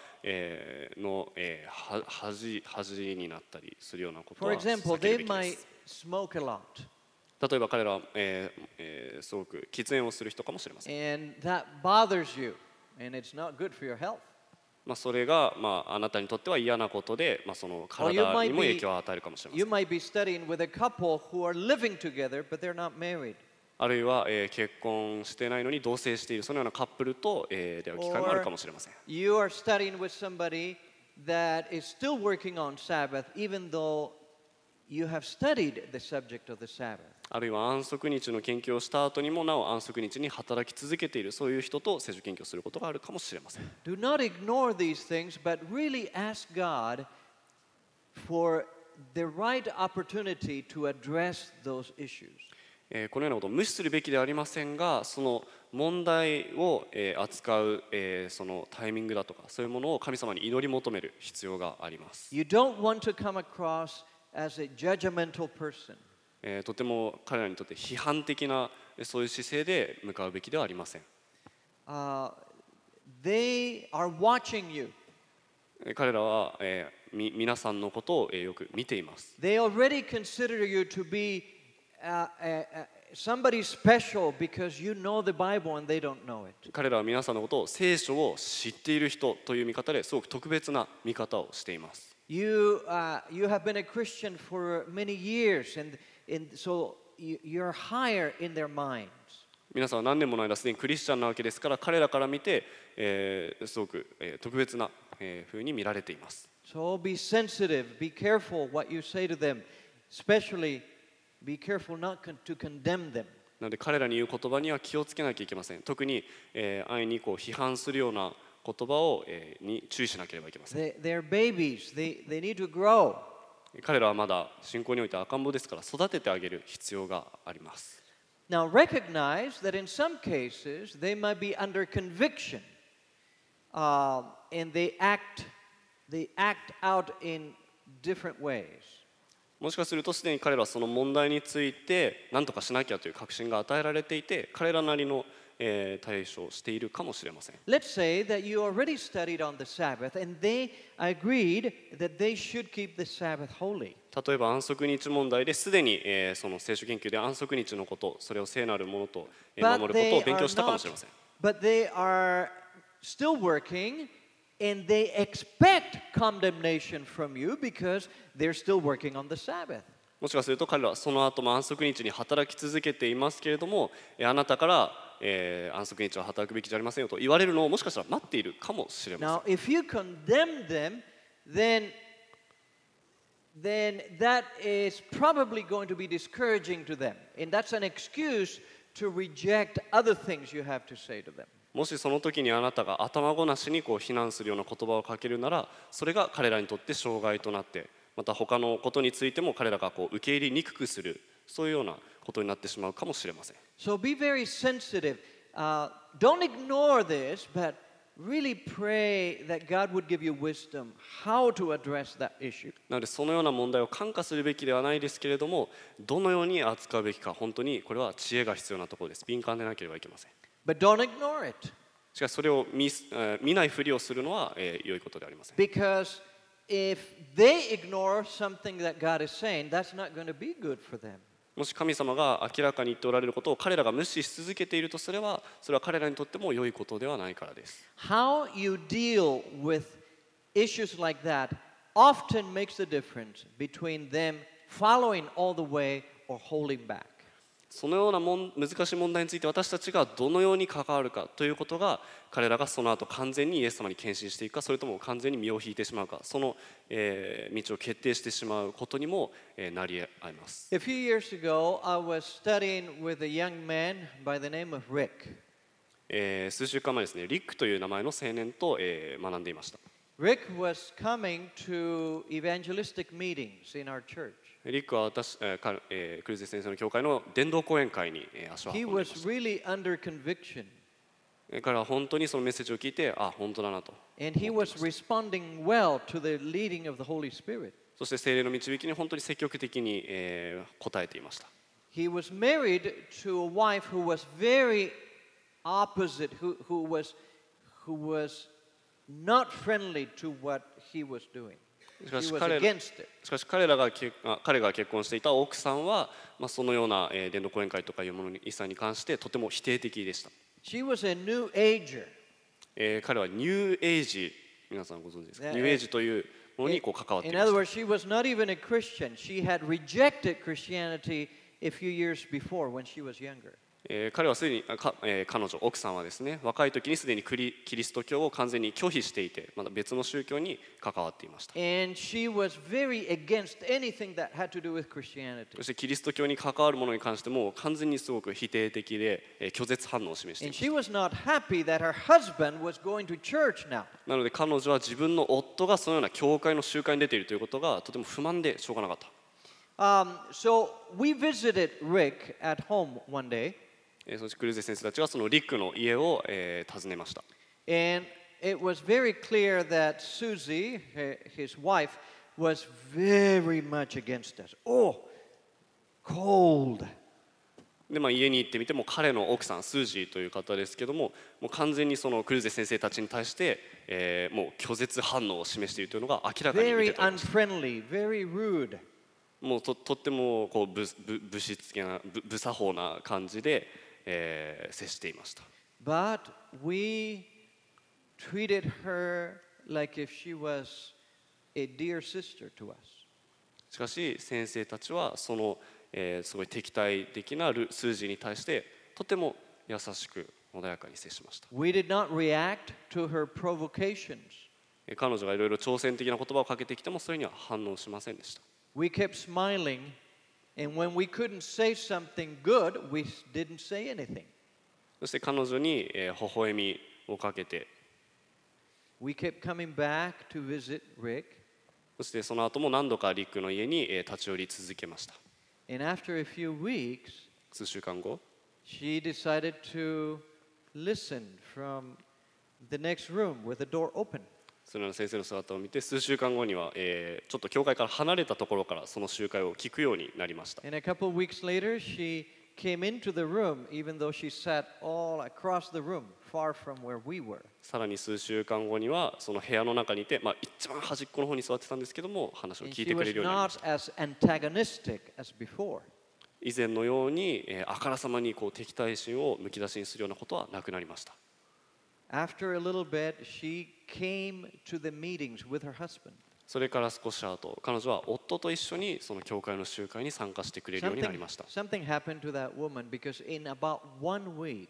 [SPEAKER 5] 恥になったりするようなこと
[SPEAKER 4] For
[SPEAKER 5] は避
[SPEAKER 4] example,
[SPEAKER 5] ける
[SPEAKER 4] they
[SPEAKER 5] べきで
[SPEAKER 4] might
[SPEAKER 5] す。
[SPEAKER 4] smoke a lot.
[SPEAKER 5] 例えば彼らは、すごく喫煙をする人かもしれません。
[SPEAKER 4] And that bothers you. And it's not good for your health.
[SPEAKER 5] それが、あなたにとっては嫌なことで、その
[SPEAKER 4] Or you
[SPEAKER 5] 体
[SPEAKER 4] might
[SPEAKER 5] にも
[SPEAKER 4] be-
[SPEAKER 5] 影響を与えるかもしれませ
[SPEAKER 4] You
[SPEAKER 5] ん。
[SPEAKER 4] might be studying with a couple who are living together, but they're not married.
[SPEAKER 5] あるいは、結婚してないのに同棲しているそのようなカップルと、出会う機会もあるかもしれません。
[SPEAKER 4] You are studying with somebody that is still working on Sabbath, even though you have studied the subject of the Sabbath.
[SPEAKER 5] あるいは安息日の研究をした後にもなお安息日に働き続けているそういう人と聖書研究をすることがあるかもしれません。
[SPEAKER 4] Do not ignore these things, but really ask God for the right opportunity to address those issues.
[SPEAKER 5] このようなことを無視するべきではありませんが、その問題を、扱う、そのタイミングだとかそういうものを神様に祈り求める必要があります。
[SPEAKER 4] You don't want to come across as a judgmental person.
[SPEAKER 5] とても彼らにとって批判的なそういう姿勢で向かうべきではありません。
[SPEAKER 4] They are watching you.
[SPEAKER 5] 彼らは、皆さんのことを、よく見ています。
[SPEAKER 4] They already consider you to be somebody special because you know the Bible and they don't know it.
[SPEAKER 5] 彼らは皆さんのことを聖書を知っている人という見方ですごく特別な見方をしています。
[SPEAKER 4] You have been a Christian for many years, and so you're higher in their minds.
[SPEAKER 5] 皆さんは何年もの間すでにクリスチャンなわけですから彼らから見て、すごく、特別な、風に見られています。
[SPEAKER 4] So be sensitive, be careful what you say to them, especially be careful not to condemn them.
[SPEAKER 5] なので彼らに言う言葉には気をつけなきゃいけません。特に、安易に批判するような言葉を、に注意しなければいけません。
[SPEAKER 4] They're babies, they need to grow.
[SPEAKER 5] 彼らはまだ信仰において赤ん坊ですから育ててあげる必要があります。
[SPEAKER 4] Now recognize that in some cases they might be under conviction, and they act out in different ways.
[SPEAKER 5] もしかするとすでに彼らはその問題について何とかしなきゃという確信が与えられていて彼らなりの対処しているかもしれません。
[SPEAKER 4] Let's say that you already studied on the Sabbath and they agreed that they should keep the Sabbath holy.
[SPEAKER 5] 例えば安息日問題ですでに、その聖書研究で安息日のこと、それを聖なるものと、守ることを勉強したかもしれません。
[SPEAKER 4] but they are still working and they expect condemnation from you because they're still working on the Sabbath.
[SPEAKER 5] もしかすると彼らはその後も安息日に働き続けていますけれども、あなたから、安息日は働くべきじゃありませんよと言われるのをもしかしたら待っているかもしれません。
[SPEAKER 4] Now, if you condemn them, then that is probably going to be discouraging to them. And that's an excuse to reject other things you have to say to them.
[SPEAKER 5] もしその時にあなたが頭ごなしに非難するような言葉をかけるなら、それが彼らにとって障害となって、また他のことについても彼らが受け入れにくくする、そういうようなことになってしまうかもしれません。
[SPEAKER 4] So be very sensitive. Don't ignore this, but really pray that God would give you wisdom how to address that issue.
[SPEAKER 5] なのでそのような問題を看過するべきではないですけれども、どのように扱うべきか、本当にこれは知恵が必要なところです。敏感でなければいけません。
[SPEAKER 4] But don't ignore it
[SPEAKER 5] しかしそれを見ないふりをするのは、良いことではありません。
[SPEAKER 4] because if they ignore something that God is saying, that's not going to be good for them.
[SPEAKER 5] もし神様が明らかに言っておられることを彼らが無視し続けているとすれば、それは彼らにとっても良いことではないからです。
[SPEAKER 4] How you deal with issues like that often makes the difference between them following all the way or holding back.
[SPEAKER 5] そのような難しい問題について私たちがどのように関わるかということが、彼らがその後完全にイエス様に献身していくか、それとも完全に身を引いてしまうか、その、道を決定してしまうことにも、なり合います。
[SPEAKER 4] A few years ago, I was studying with a young man by the name of Rick.
[SPEAKER 5] 数週間前ですね、リックという名前の青年と、学んでいました。
[SPEAKER 4] Rick was coming to evangelistic meetings in our church.
[SPEAKER 5] リックは私、クルーゼ先生の教会の伝道講演会に、足を運
[SPEAKER 4] He
[SPEAKER 5] んでいま
[SPEAKER 4] was
[SPEAKER 5] した。
[SPEAKER 4] really under conviction,
[SPEAKER 5] 彼は本当にそのメッセージを聞いて、あ、本当だなと。
[SPEAKER 4] and he was responding well to the leading of the Holy Spirit.
[SPEAKER 5] そして聖霊の導きに本当に積極的に、応えていました。
[SPEAKER 4] He was married to a wife who was very opposite, who was not friendly to what he was doing.
[SPEAKER 5] しか
[SPEAKER 4] He
[SPEAKER 5] し
[SPEAKER 4] was
[SPEAKER 5] 彼
[SPEAKER 4] against it.
[SPEAKER 5] 彼が結婚していた奥さんは、そのような、伝道講演会とかいうものに一切に関してとても否定的でした。
[SPEAKER 4] She was a New Ager.
[SPEAKER 5] 彼はニューエイジ、皆さんご存知ですか？ニューエイジというものに関わってい
[SPEAKER 4] In
[SPEAKER 5] まし
[SPEAKER 4] other
[SPEAKER 5] た。
[SPEAKER 4] words, she was not even a Christian. She had rejected Christianity a few years before when she was younger.
[SPEAKER 5] 彼はすでに彼女奥さんはですね、若い時にすでにキリスト教を完全に拒否していて、また別の宗教に関わっていました。
[SPEAKER 4] And she was very against anything that had to do with
[SPEAKER 5] そ
[SPEAKER 4] Christianity.
[SPEAKER 5] してキリスト教に関わるものに関しても完全にすごく否定的で、拒絶反応を示してい
[SPEAKER 4] And
[SPEAKER 5] ま
[SPEAKER 4] she
[SPEAKER 5] し
[SPEAKER 4] was not happy that her husband was going to church now.
[SPEAKER 5] た。なので彼女は自分の夫がそのような教会の集会に出ているということがとても不満でしょうがなかった。
[SPEAKER 4] So we visited Rick at home one day,
[SPEAKER 5] そしてクルーゼ先生たちがそのリックの家を、訪ねました。
[SPEAKER 4] and it was very clear that Susie, his wife, was very much against us. Oh, cold.
[SPEAKER 5] で家に行ってみても彼の奥さんスージーという方ですけども、もう完全にそのクルーゼ先生たちに対して、もう拒絶反応を示しているというのが明らかに見
[SPEAKER 4] Very
[SPEAKER 5] て取れました。
[SPEAKER 4] unfriendly, very rude.
[SPEAKER 5] もうとっても武士つけな無作法な感じで、接していました。
[SPEAKER 4] But we treated her like if she was a dear sister to us.
[SPEAKER 5] しかし先生たちはその、すごい敵対的なスージーに対してとても優しく穏やかに接しました。
[SPEAKER 4] We did not react to her provocations.
[SPEAKER 5] 彼女がいろいろ挑戦的な言葉をかけてきてもそれには反応しませんでした。
[SPEAKER 4] We kept smiling, and when we couldn't say something good, we didn't say anything.
[SPEAKER 5] そして彼女に、微笑みをかけて、
[SPEAKER 4] We kept coming back to visit Rick,
[SPEAKER 5] そしてその後も何度かリックの家に、立ち寄り続けました。
[SPEAKER 4] and after a few weeks,
[SPEAKER 5] 数週間後、
[SPEAKER 4] she decided to listen from the next room with the door open.
[SPEAKER 5] そのような先生の姿を見て数週間後には、ちょっと教会から離れたところからその集会を聞くようになりました。
[SPEAKER 4] And a couple of weeks later, she came into the room, even though she sat all across the room, far from where we were.
[SPEAKER 5] さらに数週間後にはその部屋の中にいて、一番端っこの方に座ってたんですけども、話を
[SPEAKER 4] And
[SPEAKER 5] 聞い
[SPEAKER 4] she
[SPEAKER 5] てく
[SPEAKER 4] was
[SPEAKER 5] れるようになりまし
[SPEAKER 4] not
[SPEAKER 5] た。
[SPEAKER 4] as antagonistic as before.
[SPEAKER 5] 以前のように、あからさまにこう敵対心をむき出しにするようなことはなくなりました。
[SPEAKER 4] After a little bit, she came to the meetings with her husband.
[SPEAKER 5] それから少し後、彼女は夫と一緒にその教会の集会に参加してくれるようになりました。
[SPEAKER 4] Something happened to that woman because in about 1 week,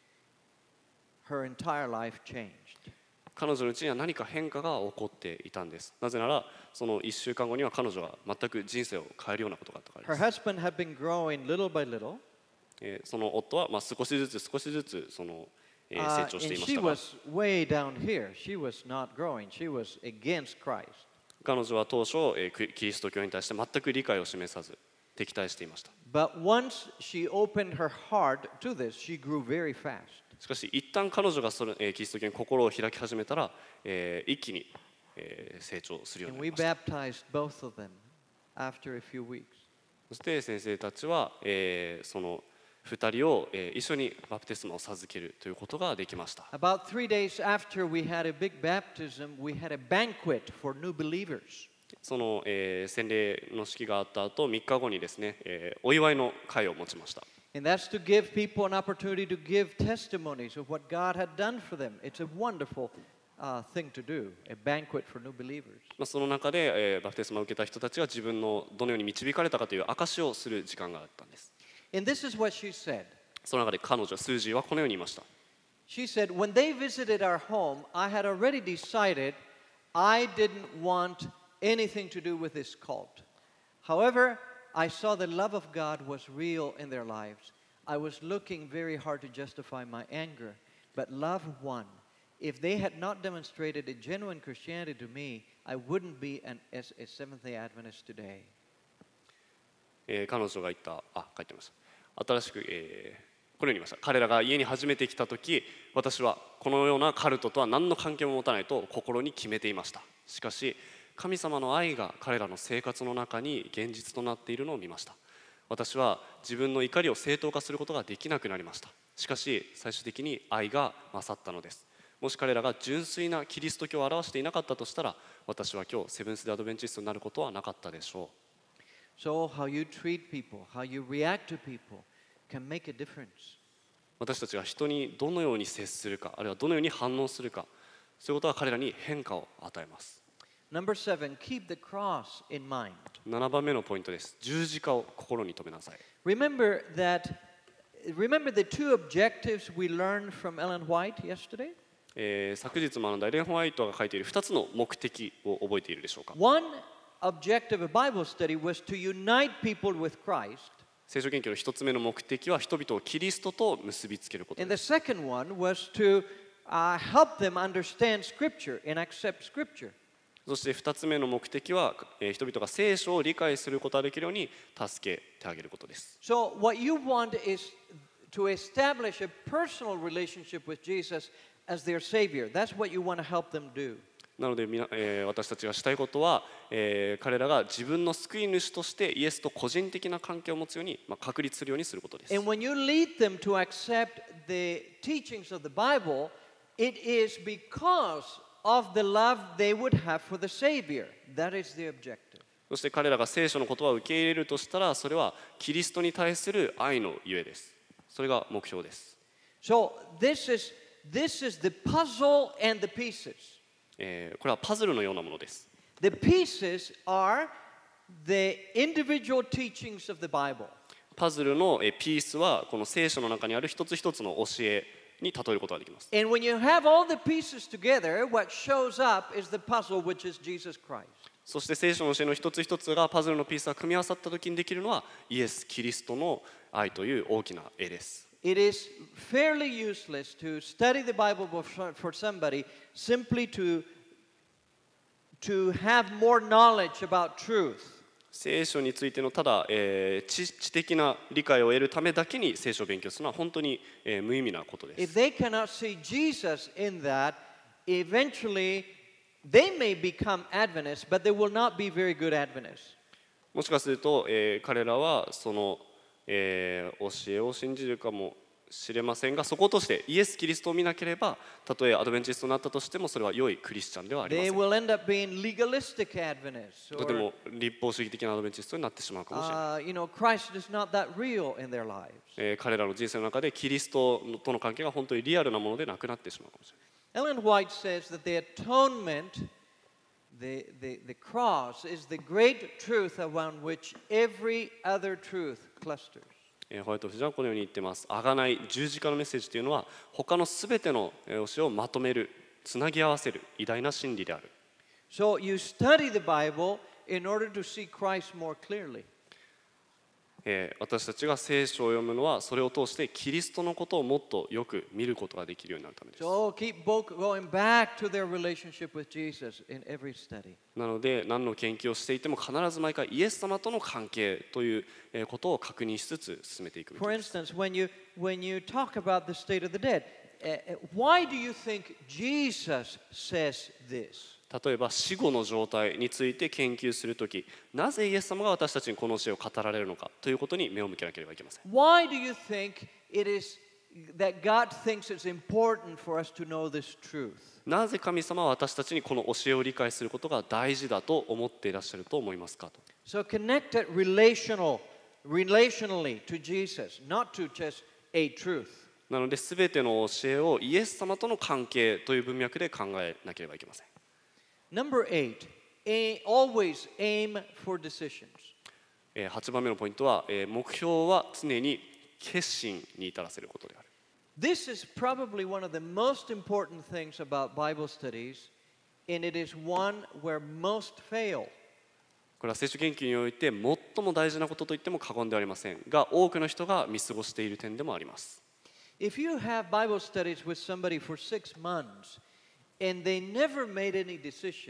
[SPEAKER 4] her entire life changed.
[SPEAKER 5] 彼女のうちには何か変化が起こっていたんです。なぜなら、その1週間後には彼女は全く人生を変えるようなことがあったか
[SPEAKER 4] Her
[SPEAKER 5] らです。
[SPEAKER 4] husband had been growing little by little,
[SPEAKER 5] その夫は少しずつその成
[SPEAKER 4] and
[SPEAKER 5] 長していまし
[SPEAKER 4] she
[SPEAKER 5] たが、
[SPEAKER 4] was way down here. She was not growing. She was against Christ.
[SPEAKER 5] 彼女は当初キリスト教に対して全く理解を示さず敵対していました。
[SPEAKER 4] But once she opened her heart to this, she grew very fast.
[SPEAKER 5] しかし一旦彼女がキリスト教に心を開き始めたら、一気に成長するよう
[SPEAKER 4] And
[SPEAKER 5] に
[SPEAKER 4] we
[SPEAKER 5] なりました。
[SPEAKER 4] baptized both of them after a few weeks.
[SPEAKER 5] そして先生たちは、その2人を、一緒にバプテスマを授けるということができました。
[SPEAKER 4] About 3 days after we had a big baptism, we had a banquet for new believers.
[SPEAKER 5] その、洗礼の式があった後3日後にですね、お祝いの会を持ちました。
[SPEAKER 4] And that's to give people an opportunity to give testimonies of what God had done for them. It's a wonderful thing to do, a banquet for new believers.
[SPEAKER 5] その中で、バプテスマを受けた人たちが自分のどのように導かれたかという証しをする時間があったんです。
[SPEAKER 4] And this is what she said.
[SPEAKER 5] その中で彼女スージーはこのように言いました。
[SPEAKER 4] She said, when they visited our home, I had already decided I didn't want anything to do with this cult. However, I saw the love of God was real in their lives. I was looking very hard to justify my anger, but love won. If they had not demonstrated a genuine Christianity to me, I wouldn't be a Seventh-day Adventist today.
[SPEAKER 5] 彼女が言った書いてました。新しく、このように言いました。彼らが家に初めて来た時、私はこのようなカルトとは何の関係も持たないと心に決めていました。しかし神様の愛が彼らの生活の中に現実となっているのを見ました。私は自分の怒りを正当化することができなくなりました。しかし最終的に愛が勝ったのです。もし彼らが純粋なキリスト教を表していなかったとしたら、私は今日セブンス・デ・アドベンチストになることはなかったでしょう。
[SPEAKER 4] So how you treat people, how you react to people can make a difference.
[SPEAKER 5] 私たちが人にどのように接するか、あるいはどのように反応するか、そういうことは彼らに変化を与えます。
[SPEAKER 4] Number 7, keep the cross in mind.
[SPEAKER 5] 7番目のポイントです。十字架を心に留めなさい。
[SPEAKER 4] Remember the two objectives we learned from Ellen White yesterday?
[SPEAKER 5] 昨日学んだエレン・ホワイトが書いている2つの目的を覚えているでしょうか。
[SPEAKER 4] One objective of Bible study was to unite people with Christ.
[SPEAKER 5] 聖書研究の1つ目の目的は人々をキリストと結びつけること
[SPEAKER 4] And
[SPEAKER 5] で
[SPEAKER 4] the
[SPEAKER 5] す。
[SPEAKER 4] second one was to help them understand Scripture and accept Scripture.
[SPEAKER 5] そして2つ目の目的は、人々が聖書を理解することができるように助けてあげることです。
[SPEAKER 4] So what you want is to establish a personal relationship with Jesus as their Savior. That's what you want to help them do.
[SPEAKER 5] なので私たちがしたいことは、彼らが自分の救い主としてイエスと個人的な関係を持つように、確立するようにすることです。
[SPEAKER 4] And when you lead them to accept the teachings of the Bible, it is because of the love they would have for the Savior. That is the objective.
[SPEAKER 5] そして彼らが聖書の言葉を受け入れるとしたら、それはキリストに対する愛のゆえです。それが目標です。
[SPEAKER 4] So this is the puzzle and the pieces.
[SPEAKER 5] これはパズルのようなものです。
[SPEAKER 4] The pieces are the individual teachings of the Bible.
[SPEAKER 5] パズルのピースはこの聖書の中にある一つ一つの教えに例えることができます。
[SPEAKER 4] And when you have all the pieces together, what shows up is the puzzle, which is Jesus Christ.
[SPEAKER 5] そして聖書の教えの一つ一つがパズルのピースが組み合わさった時にできるのはイエス・キリストの愛という大きな絵です。
[SPEAKER 4] It is fairly useless to study the Bible for somebody simply to have more knowledge about truth.
[SPEAKER 5] 聖書についてのただ、知的な理解を得るためだけに聖書を勉強するのは本当に、無意味なことで
[SPEAKER 4] If
[SPEAKER 5] す。
[SPEAKER 4] they cannot see Jesus in that, eventually they may become Adventists, but they will not be very good Adventists.
[SPEAKER 5] もしかすると、彼らはその教えを信じるかもしれませんが、そこを通してイエス・キリストを見なければ、たとえアドベンチストになったとしてもそれは良いクリスチャンではありませ
[SPEAKER 4] They
[SPEAKER 5] ん。
[SPEAKER 4] will end up being legalistic Adventists.
[SPEAKER 5] とても立法主義的なアドベンチストになってしまうかもしれない。
[SPEAKER 4] Christ is not that real in their lives.
[SPEAKER 5] 彼らの人生の中でキリストとの関係が本当にリアルなものでなくなってしまうかもしれない。
[SPEAKER 4] Ellen White says that the atonement, the cross, is the great truth around which every other truth clusters.
[SPEAKER 5] ホワイト夫人はこのように言っています。贖い、十字架のメッセージというのは他のすべての教えをまとめる、つなぎ合わせる偉大な真理である。
[SPEAKER 4] So you study the Bible in order to see Christ more clearly.
[SPEAKER 5] 私たちが聖書を読むのはそれを通してキリストのことをもっとよく見ることができるようになるためです。
[SPEAKER 4] So keep going back to their relationship with Jesus in every study.
[SPEAKER 5] なので何の研究をしていても必ず毎回イエス様との関係ということを確認しつつ進めていくべき
[SPEAKER 4] For
[SPEAKER 5] です。
[SPEAKER 4] instance, when you talk about the state of the dead, why do you think Jesus says this?
[SPEAKER 5] 例えば死後の状態について研究するとき、なぜイエス様が私たちにこの教えを語られるのかということに目を向けなければいけません。
[SPEAKER 4] Why do you think it is that God thinks it's important for us to know this truth?
[SPEAKER 5] なぜ神様は私たちにこの教えを理解することが大事だと思っていらっしゃると思いますかと。
[SPEAKER 4] So connect it relationally to Jesus, not to just a truth.
[SPEAKER 5] なので全ての教えをイエス様との関係という文脈で考えなければいけません。
[SPEAKER 4] Number 8, always aim for decisions.
[SPEAKER 5] 8番目のポイントは、目標は常に決心に至らせることである。
[SPEAKER 4] This is probably one of the most important things about Bible studies, and it is one where most fail.
[SPEAKER 5] これは聖書研究において最も大事なことと言っても過言ではありませんが、多くの人が見過ごしている点でもあります。
[SPEAKER 4] If you have Bible studies with somebody for 6 months and they never made any decision,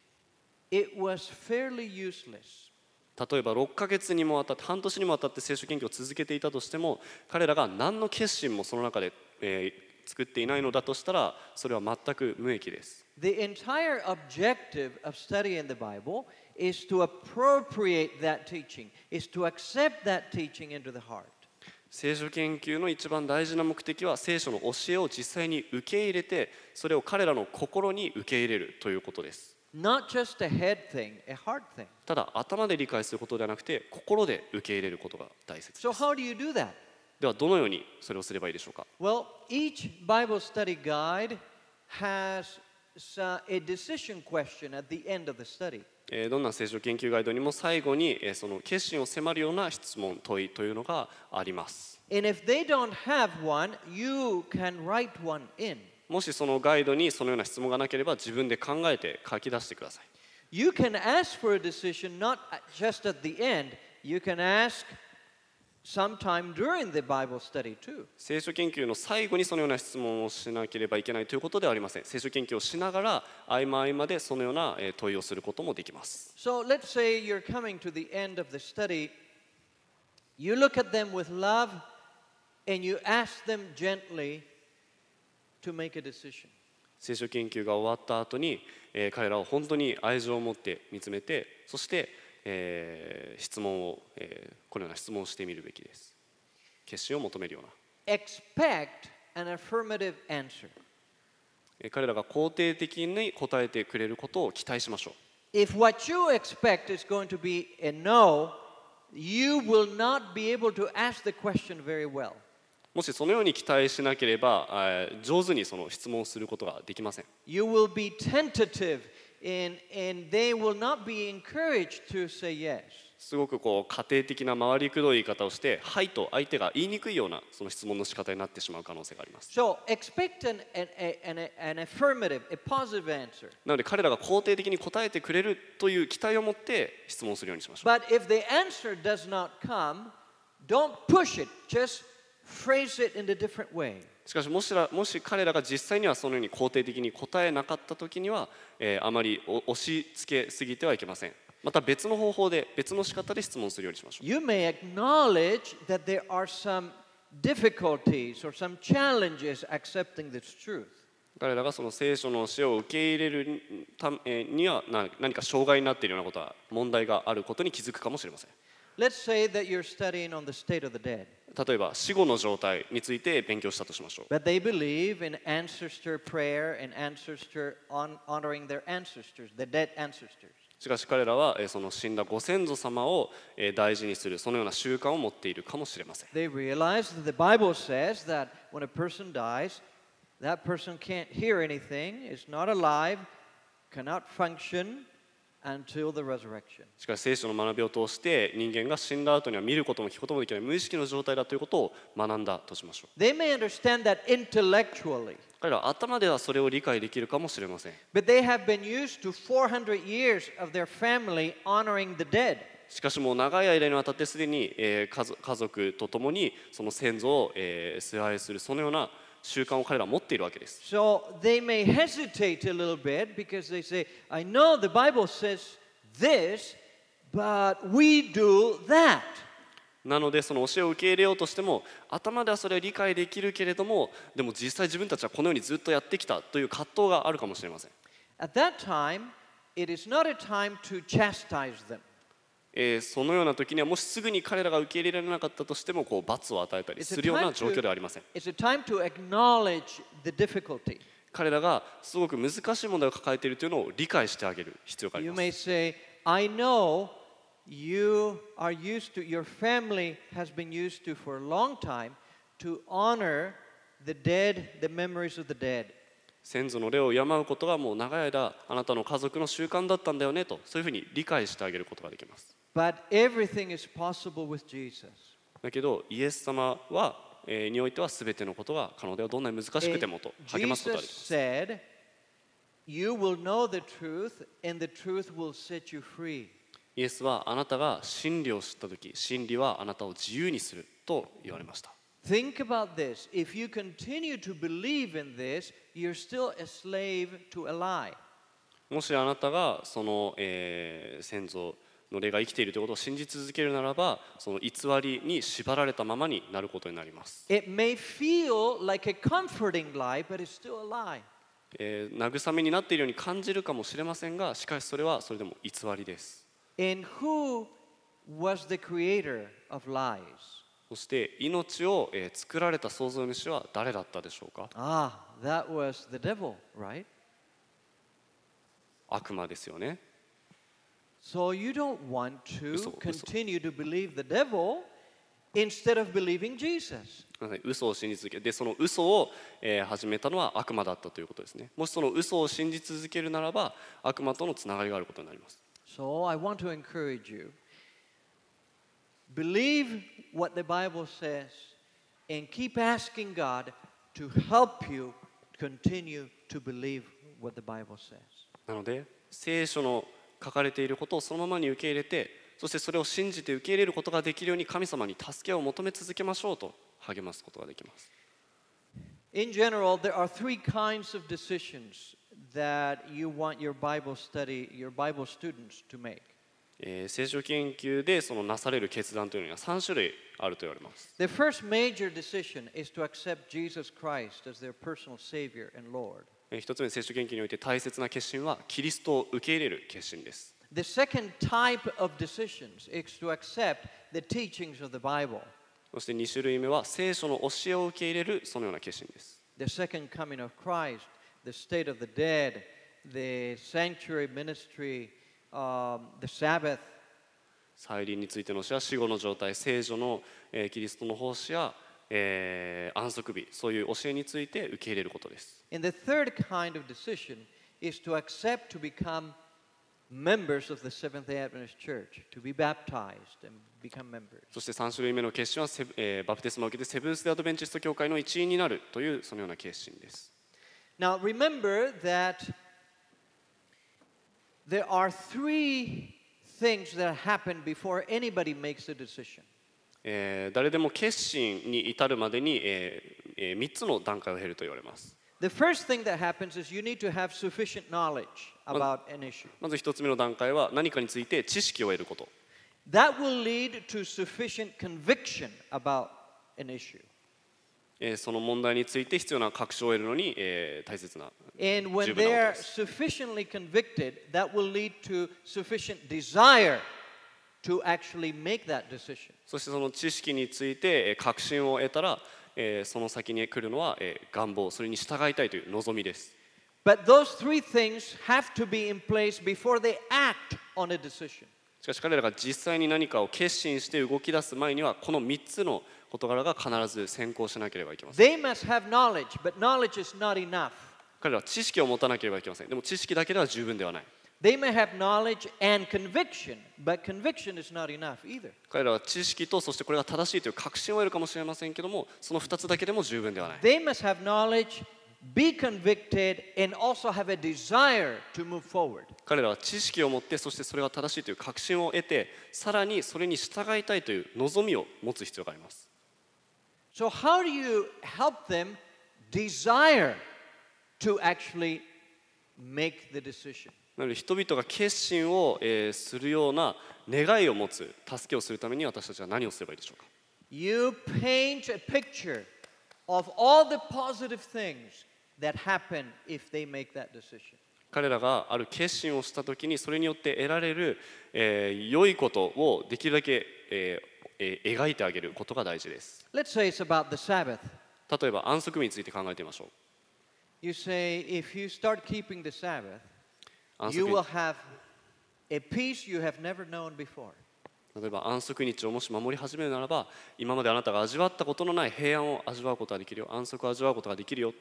[SPEAKER 4] it was fairly useless.
[SPEAKER 5] 例えば6ヶ月にもわたって半年にもわたって聖書研究を続けていたとしても、彼らが何の決心もその中で、作っていないのだとしたら、それは全く無益です。
[SPEAKER 4] The entire objective of studying the Bible is to appropriate that teaching, is to accept that teaching into the heart.
[SPEAKER 5] 聖書研究の一番大事な目的は聖書の教えを実際に受け入れて、それを彼らの心に受け入れるということです。
[SPEAKER 4] Not just a head thing, a heart thing.
[SPEAKER 5] ただ頭で理解することではなくて、心で受け入れることが大切です。
[SPEAKER 4] So how do you do that?
[SPEAKER 5] ではどのようにそれをすればいいでしょうか。
[SPEAKER 4] Well, each Bible study guide has a decision question at the end of the study.
[SPEAKER 5] どんな聖書研究ガイドにも最後にその決心を迫るような質問、問いというのがあります。
[SPEAKER 4] And if they don't have one, you can write one in.
[SPEAKER 5] もしそのガイドにそのような質問がなければ自分で考えて書き出してください。
[SPEAKER 4] You can ask for a decision not just at the end, you can ask sometime during the Bible study too.
[SPEAKER 5] 聖書研究の最後にそのような質問をしなければいけないということではありません。聖書研究をしながら合間合間でそのような問いをすることもできます。
[SPEAKER 4] So let's say you're coming to the end of the study, you look at them with love and you ask them gently to make a decision.
[SPEAKER 5] 聖書研究が終わった後に、彼らを本当に愛情を持って見つめて、そして、質問を、このような質問をしてみるべきです。決心を求めるような。
[SPEAKER 4] Expect an affirmative answer.
[SPEAKER 5] 彼らが肯定的に答えてくれることを期待しましょう。
[SPEAKER 4] If what you expect is going to be a no, you will not be able to ask the question very well.
[SPEAKER 5] もしそのように期待しなければ、上手にその質問をすることができません。
[SPEAKER 4] You will be tentative and they will not be encouraged to say yes.
[SPEAKER 5] すごくこう家庭的な回りくどい言い方をして、はいと相手が言いにくいようなその質問の仕方になってしまう可能性があります。
[SPEAKER 4] So expect an affirmative, a positive answer.
[SPEAKER 5] なので彼らが肯定的に答えてくれるという期待を持って質問するようにしましょう。
[SPEAKER 4] But if the answer does not come, don't push it. Just phrase it in a different way.
[SPEAKER 5] しかしもし彼らが実際にはそのように肯定的に答えなかったときには、あまり押し付けすぎてはいけません。また別の方法で別の仕方で質問するようにしましょう。
[SPEAKER 4] You may acknowledge that there are some difficulties or some challenges accepting this truth.
[SPEAKER 5] 彼らがその聖書の教えを受け入れるためには何か障害になっているようなことは問題があることに気づくかもしれません。
[SPEAKER 4] let's say that you're studying on the state of the dead,
[SPEAKER 5] 例えば死後の状態について勉強したとしましょう。
[SPEAKER 4] but they believe in ancestor prayer and honoring their ancestors, the dead ancestors.
[SPEAKER 5] しかし彼らはその死んだご先祖様を大事にするそのような習慣を持っているかもしれません。
[SPEAKER 4] They realize that the Bible says that when a person dies, that person can't hear anything, is not alive, cannot function until the resurrection.
[SPEAKER 5] しかし聖書の学びを通して人間が死んだ後には見ることも聞くこともできない無意識の状態だということを学んだとしましょう。
[SPEAKER 4] They may understand that intellectually,
[SPEAKER 5] 彼らは頭ではそれを理解できるかもしれません。
[SPEAKER 4] but they have been used to 400 years of their family honoring the dead.
[SPEAKER 5] しかしもう長い間にわたってすでに家族と共にその先祖を崇拝するそのような習慣を彼らは持っているわけです。
[SPEAKER 4] So they may hesitate a little bit because they say, I know the Bible says this, but we do that.
[SPEAKER 5] なのでその教えを受け入れようとしても頭ではそれを理解できるけれどもでも実際自分たちはこのようにずっとやってきたという葛藤があるかもしれません。
[SPEAKER 4] At that time, it is not a time to chastise them.
[SPEAKER 5] そのような時にはもしすぐに彼らが受け入れられなかったとしてもこう罰を与えたりするような状況ではありません。
[SPEAKER 4] It's a time to acknowledge the difficulty.
[SPEAKER 5] 彼らがすごく難しい問題を抱えているというのを理解してあげる必要があり
[SPEAKER 4] You
[SPEAKER 5] ます。
[SPEAKER 4] may say, I know you are used to, your family has been used to for a long time to honor the dead, the memories of the dead.
[SPEAKER 5] 先祖の霊を敬うことがもう長い間あなたの家族の習慣だったんだよねとそういうふうに理解してあげることができます。
[SPEAKER 4] But everything is possible with Jesus.
[SPEAKER 5] だけどイエス様は、においては全てのことが可能だよどんなに難しくてもと励ますことができ
[SPEAKER 4] Jesus
[SPEAKER 5] ます。
[SPEAKER 4] said, You will know the truth, and the truth will set you free.
[SPEAKER 5] イエスはあなたが真理を知った時真理はあなたを自由にすると言われました。
[SPEAKER 4] Think about this. If you continue to believe in this, you're still a slave to a lie.
[SPEAKER 5] もしあなたがその、先祖の霊が生きているということを信じ続けるならばその偽りに縛られたままになることになります。
[SPEAKER 4] It may feel like a comforting lie, but it's still a lie.
[SPEAKER 5] 慰めになっているように感じるかもしれませんがしかしそれはそれでも偽りです。
[SPEAKER 4] And who was the creator of lies?
[SPEAKER 5] そして命を、作られた創造主は誰だったでしょうか。
[SPEAKER 4] Ah, that was the devil, right?
[SPEAKER 5] 悪魔ですよね。
[SPEAKER 4] So you don't want to
[SPEAKER 5] 嘘
[SPEAKER 4] continue to believe the devil instead of believing Jesus.
[SPEAKER 5] 嘘を信じ続けでその嘘を、始めたのは悪魔だったということですね。もしその嘘を信じ続けるならば悪魔とのつながりがあることになります。
[SPEAKER 4] So I want to encourage you. Believe what the Bible says and keep asking God to help you continue to believe what the Bible says.
[SPEAKER 5] なので聖書の書かれていることをそのままに受け入れてそしてそれを信じて受け入れることができるように神様に助けを求め続けましょうと励ますことができます。
[SPEAKER 4] In general, there are three kinds of decisions that you want your Bible study, your Bible students to make.
[SPEAKER 5] 聖書研究でそのなされる決断というのは3種類あると言われます。
[SPEAKER 4] The first major decision is to accept Jesus Christ as their personal Savior and Lord.
[SPEAKER 5] 一つ目の聖書研究において大切な決心はキリストを受け入れる決心です。
[SPEAKER 4] The second type of decisions is to accept the teachings of the Bible.
[SPEAKER 5] そして2種類目は聖書の教えを受け入れるそのような決心です。
[SPEAKER 4] The second coming of Christ, the state of the dead, the sanctuary ministry, the Sabbath.
[SPEAKER 5] 再臨についての教えは死後の状態、聖書の、キリストの奉仕や、安息日、そういう教えについて受け入れることです。
[SPEAKER 4] And the third kind of decision is to accept to become members of the Seventh-day Adventist Church, to be baptized and become members.
[SPEAKER 5] そして3種類目の決心はバプテスマを受けてセブンス・デ・アドベンチスト教会の一員になるというそのような決心です。
[SPEAKER 4] Now remember that there are three things that happen before anybody makes a decision.
[SPEAKER 5] 誰でも決心に至るまでに、3つの段階を経ると言われます。
[SPEAKER 4] The first thing that happens is you need to have sufficient knowledge about an issue.
[SPEAKER 5] まず1つ目の段階は何かについて知識を得ること。
[SPEAKER 4] That will lead to sufficient conviction about an issue.
[SPEAKER 5] その問題について必要な確証を得るのに、大切な
[SPEAKER 4] And when
[SPEAKER 5] 十分な
[SPEAKER 4] they
[SPEAKER 5] こと
[SPEAKER 4] are
[SPEAKER 5] です。
[SPEAKER 4] sufficiently convicted, that will lead to sufficient desire to actually make that decision.
[SPEAKER 5] そしてその知識について確信を得たら、その先に来るのは願望、それに従いたいという望みです。
[SPEAKER 4] But those three things have to be in place before they act on a decision.
[SPEAKER 5] しかし彼らが実際に何かを決心して動き出す前にはこの3つの事柄が必ず先行しなければいけません。
[SPEAKER 4] They must have knowledge, but knowledge is not enough.
[SPEAKER 5] 彼らは知識を持たなければいけません。でも知識だけでは十分ではない。
[SPEAKER 4] They may have knowledge and conviction, but conviction is not enough either.
[SPEAKER 5] 彼らは知識とそしてこれが正しいという確信を得るかもしれませんけども、その2つだけでも十分ではない。
[SPEAKER 4] They must have knowledge, be convicted, and also have a desire to move forward.
[SPEAKER 5] 彼らは知識を持って、そしてそれが正しいという確信を得て、さらにそれに従いたいという望みを持つ必要があります。
[SPEAKER 4] So how do you help them desire to actually make the decision?
[SPEAKER 5] なので人々が決心をするような願いを持つ、助けをするために私たちは何をすればいいでしょうか。
[SPEAKER 4] You paint a picture of all the positive things that happen if they make that decision.
[SPEAKER 5] 彼らがある決心をしたときにそれによって得られる、良いことをできるだけ、描いてあげることが大事です。
[SPEAKER 4] Let's say it's about the Sabbath.
[SPEAKER 5] 例えば安息日について考えてみましょう。
[SPEAKER 4] You say if you start keeping the Sabbath,
[SPEAKER 5] 安
[SPEAKER 4] you
[SPEAKER 5] 息
[SPEAKER 4] will have a peace you have never known before.
[SPEAKER 5] 例えば安息日をもし守り始めるならば、今まであなたが味わったことのない平安を味わうことができるよ、安息を味わうことができるよ。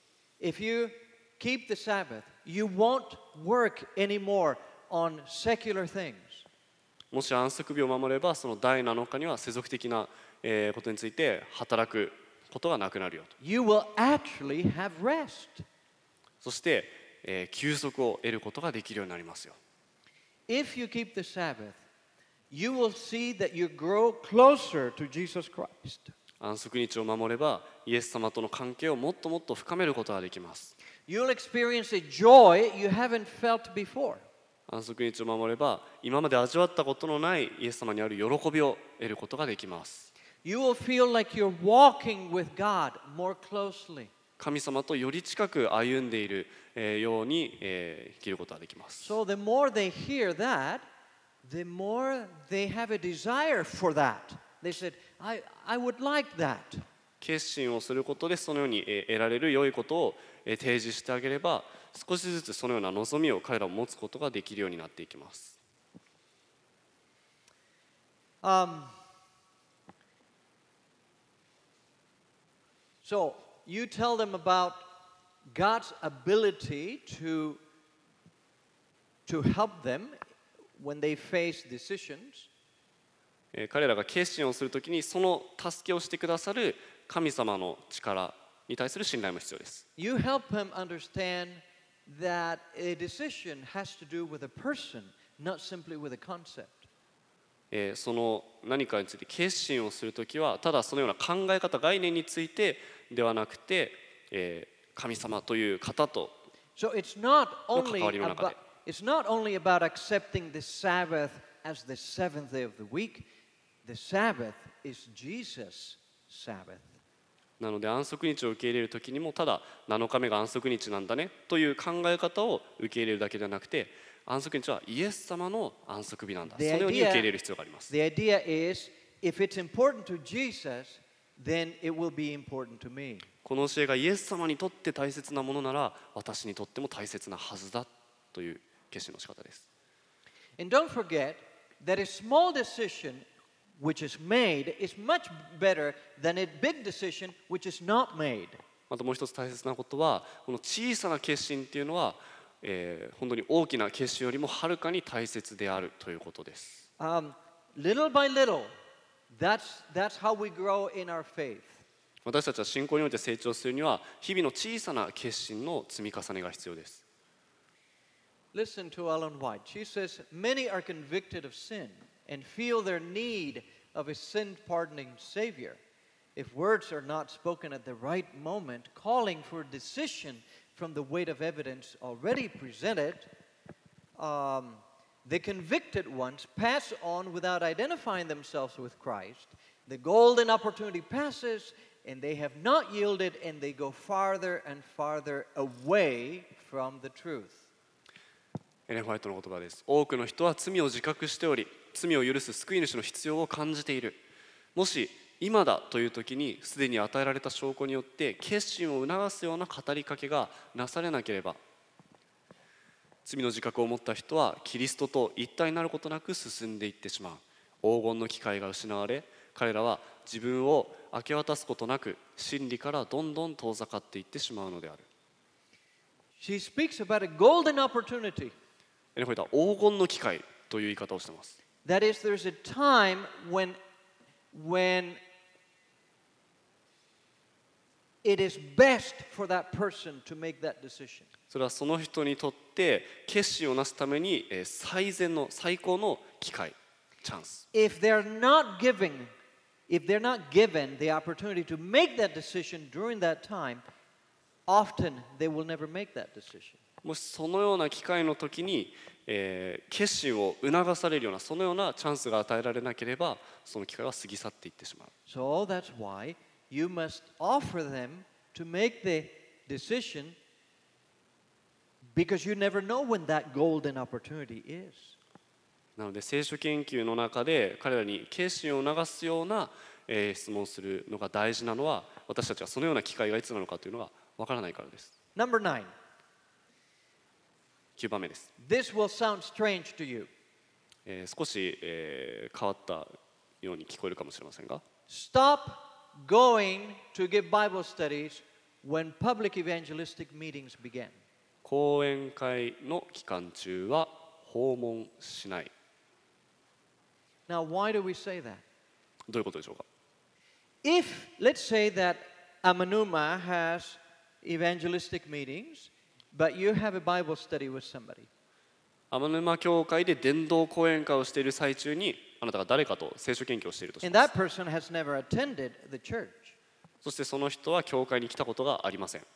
[SPEAKER 4] If you keep the Sabbath, you won't work anymore on secular things.
[SPEAKER 5] もし安息日を守れば、その第7日には世俗的なことについて働くことがなくなるよと。
[SPEAKER 4] You will actually have rest.
[SPEAKER 5] そして、休息を得ることができるようになりますよ。
[SPEAKER 4] If you keep the Sabbath, you will see that you grow closer to Jesus Christ.
[SPEAKER 5] 安息日を守れば、イエス様との関係をもっともっと深めることができます。
[SPEAKER 4] You'll experience a joy you haven't felt before.
[SPEAKER 5] 安息日を守れば、今まで味わったことのないイエス様にある喜びを得ることができます。
[SPEAKER 4] You will feel like you're walking with God more closely.
[SPEAKER 5] 神様とより近く歩んでいるように生きることができます。
[SPEAKER 4] So the more they hear that, the more they have a desire for that. They said, I would like that.
[SPEAKER 5] 決心をすることでそのように得られる良いことを提示してあげれば、少しずつそのような望みを彼らを持つことができるようになっていきます。
[SPEAKER 4] So you tell them about God's ability to help them when they face decisions.
[SPEAKER 5] 彼らが決心をするときにその助けをしてくださる神様の力に対する信頼も必要です。
[SPEAKER 4] You help them understand that a decision has to do with a person, not simply with a concept.
[SPEAKER 5] その何かについて決心をするときはただそのような考え方、概念についてではなくて、神様という方と
[SPEAKER 4] So it's not
[SPEAKER 5] の関わりの中で。
[SPEAKER 4] it's not only about accepting the Sabbath as the seventh day of the week. The Sabbath is Jesus' Sabbath.
[SPEAKER 5] なので安息日を受け入れるときにもただ7日目が安息日なんだねという考え方を受け入れるだけではなくて、安息日はイエス様の安息日なんだ、そのように受け入れる必要があります。
[SPEAKER 4] The idea is, if it's important to Jesus, then it will be important to me.
[SPEAKER 5] この教えがイエス様にとって大切なものなら私にとっても大切なはずだという決心の仕方です。
[SPEAKER 4] And don't forget that a small decision which is made is much better than a big decision which is not made.
[SPEAKER 5] またもう一つ大切なことは、この小さな決心っていうのは、本当に大きな決心よりもはるかに大切であるということです。
[SPEAKER 4] Little by little, that's how we grow in our faith.
[SPEAKER 5] 私たちは信仰において成長するには日々の小さな決心の積み重ねが必要です。
[SPEAKER 4] Listen to Ellen White. She says, many are convicted of sin and feel their need of a sin-pardoning Savior. If words are not spoken at the right moment, calling for decision from the weight of evidence already presented, the convicted ones pass on without identifying themselves with Christ. The golden opportunity passes, and they have not yielded, and they go farther and farther away from the truth.
[SPEAKER 5] エレン・ホワイトの言葉です。多くの人は罪を自覚しており、 罪を許す救い主の必要を感じている。もし今だという時にすでに与えられた証拠によって決心を促すような語りかけがなされなければ、罪の自覚を持った人はキリストと一体になることなく進んでいってしまう。黄金の機会が失われ、彼らは自分を明け渡すことなく真理からどんどん遠ざかっていってしまうのである。
[SPEAKER 4] She speaks about a golden opportunity.
[SPEAKER 5] こういった黄金の機会という言い方をしています。
[SPEAKER 4] That is, there's a time when it is best for that person to make that decision.
[SPEAKER 5] それはその人にとって決心をなすために最高の機会、チャンス。
[SPEAKER 4] If they're not given the opportunity to make that decision during that time, often they will never make that decision.
[SPEAKER 5] もしそのような機会の時に、決心を促されるようなそのようなチャンスが与えられなければ、その機会は過ぎ去っていってしまう。
[SPEAKER 4] So that's why you must offer them to make the decision, because you never know when that golden opportunity is.
[SPEAKER 5] なので聖書研究の中で彼らに決心を促すような、質問をするのが大事なのは、私たちはそのような機会がいつなのかというのがわからないからです。
[SPEAKER 4] Number 9.
[SPEAKER 5] 9番目です。
[SPEAKER 4] This will sound strange to you.
[SPEAKER 5] 少し、変わったように聞こえるかもしれませんが、
[SPEAKER 4] Stop going to give Bible studies when public evangelistic meetings begin.
[SPEAKER 5] 講演会の期間中は訪問しない。
[SPEAKER 4] Now, why do we say that?
[SPEAKER 5] どういうことでしょうか。
[SPEAKER 4] If, let's say that Amanuma has evangelistic meetings, but you have a Bible study with somebody.
[SPEAKER 5] 天沼教会で伝道講演会をしている最中に、あなたが誰かと聖書研究をしているとし
[SPEAKER 4] And
[SPEAKER 5] ま
[SPEAKER 4] that
[SPEAKER 5] す。
[SPEAKER 4] person has never attended the church.
[SPEAKER 5] そしてその人は教会に来たことがありません。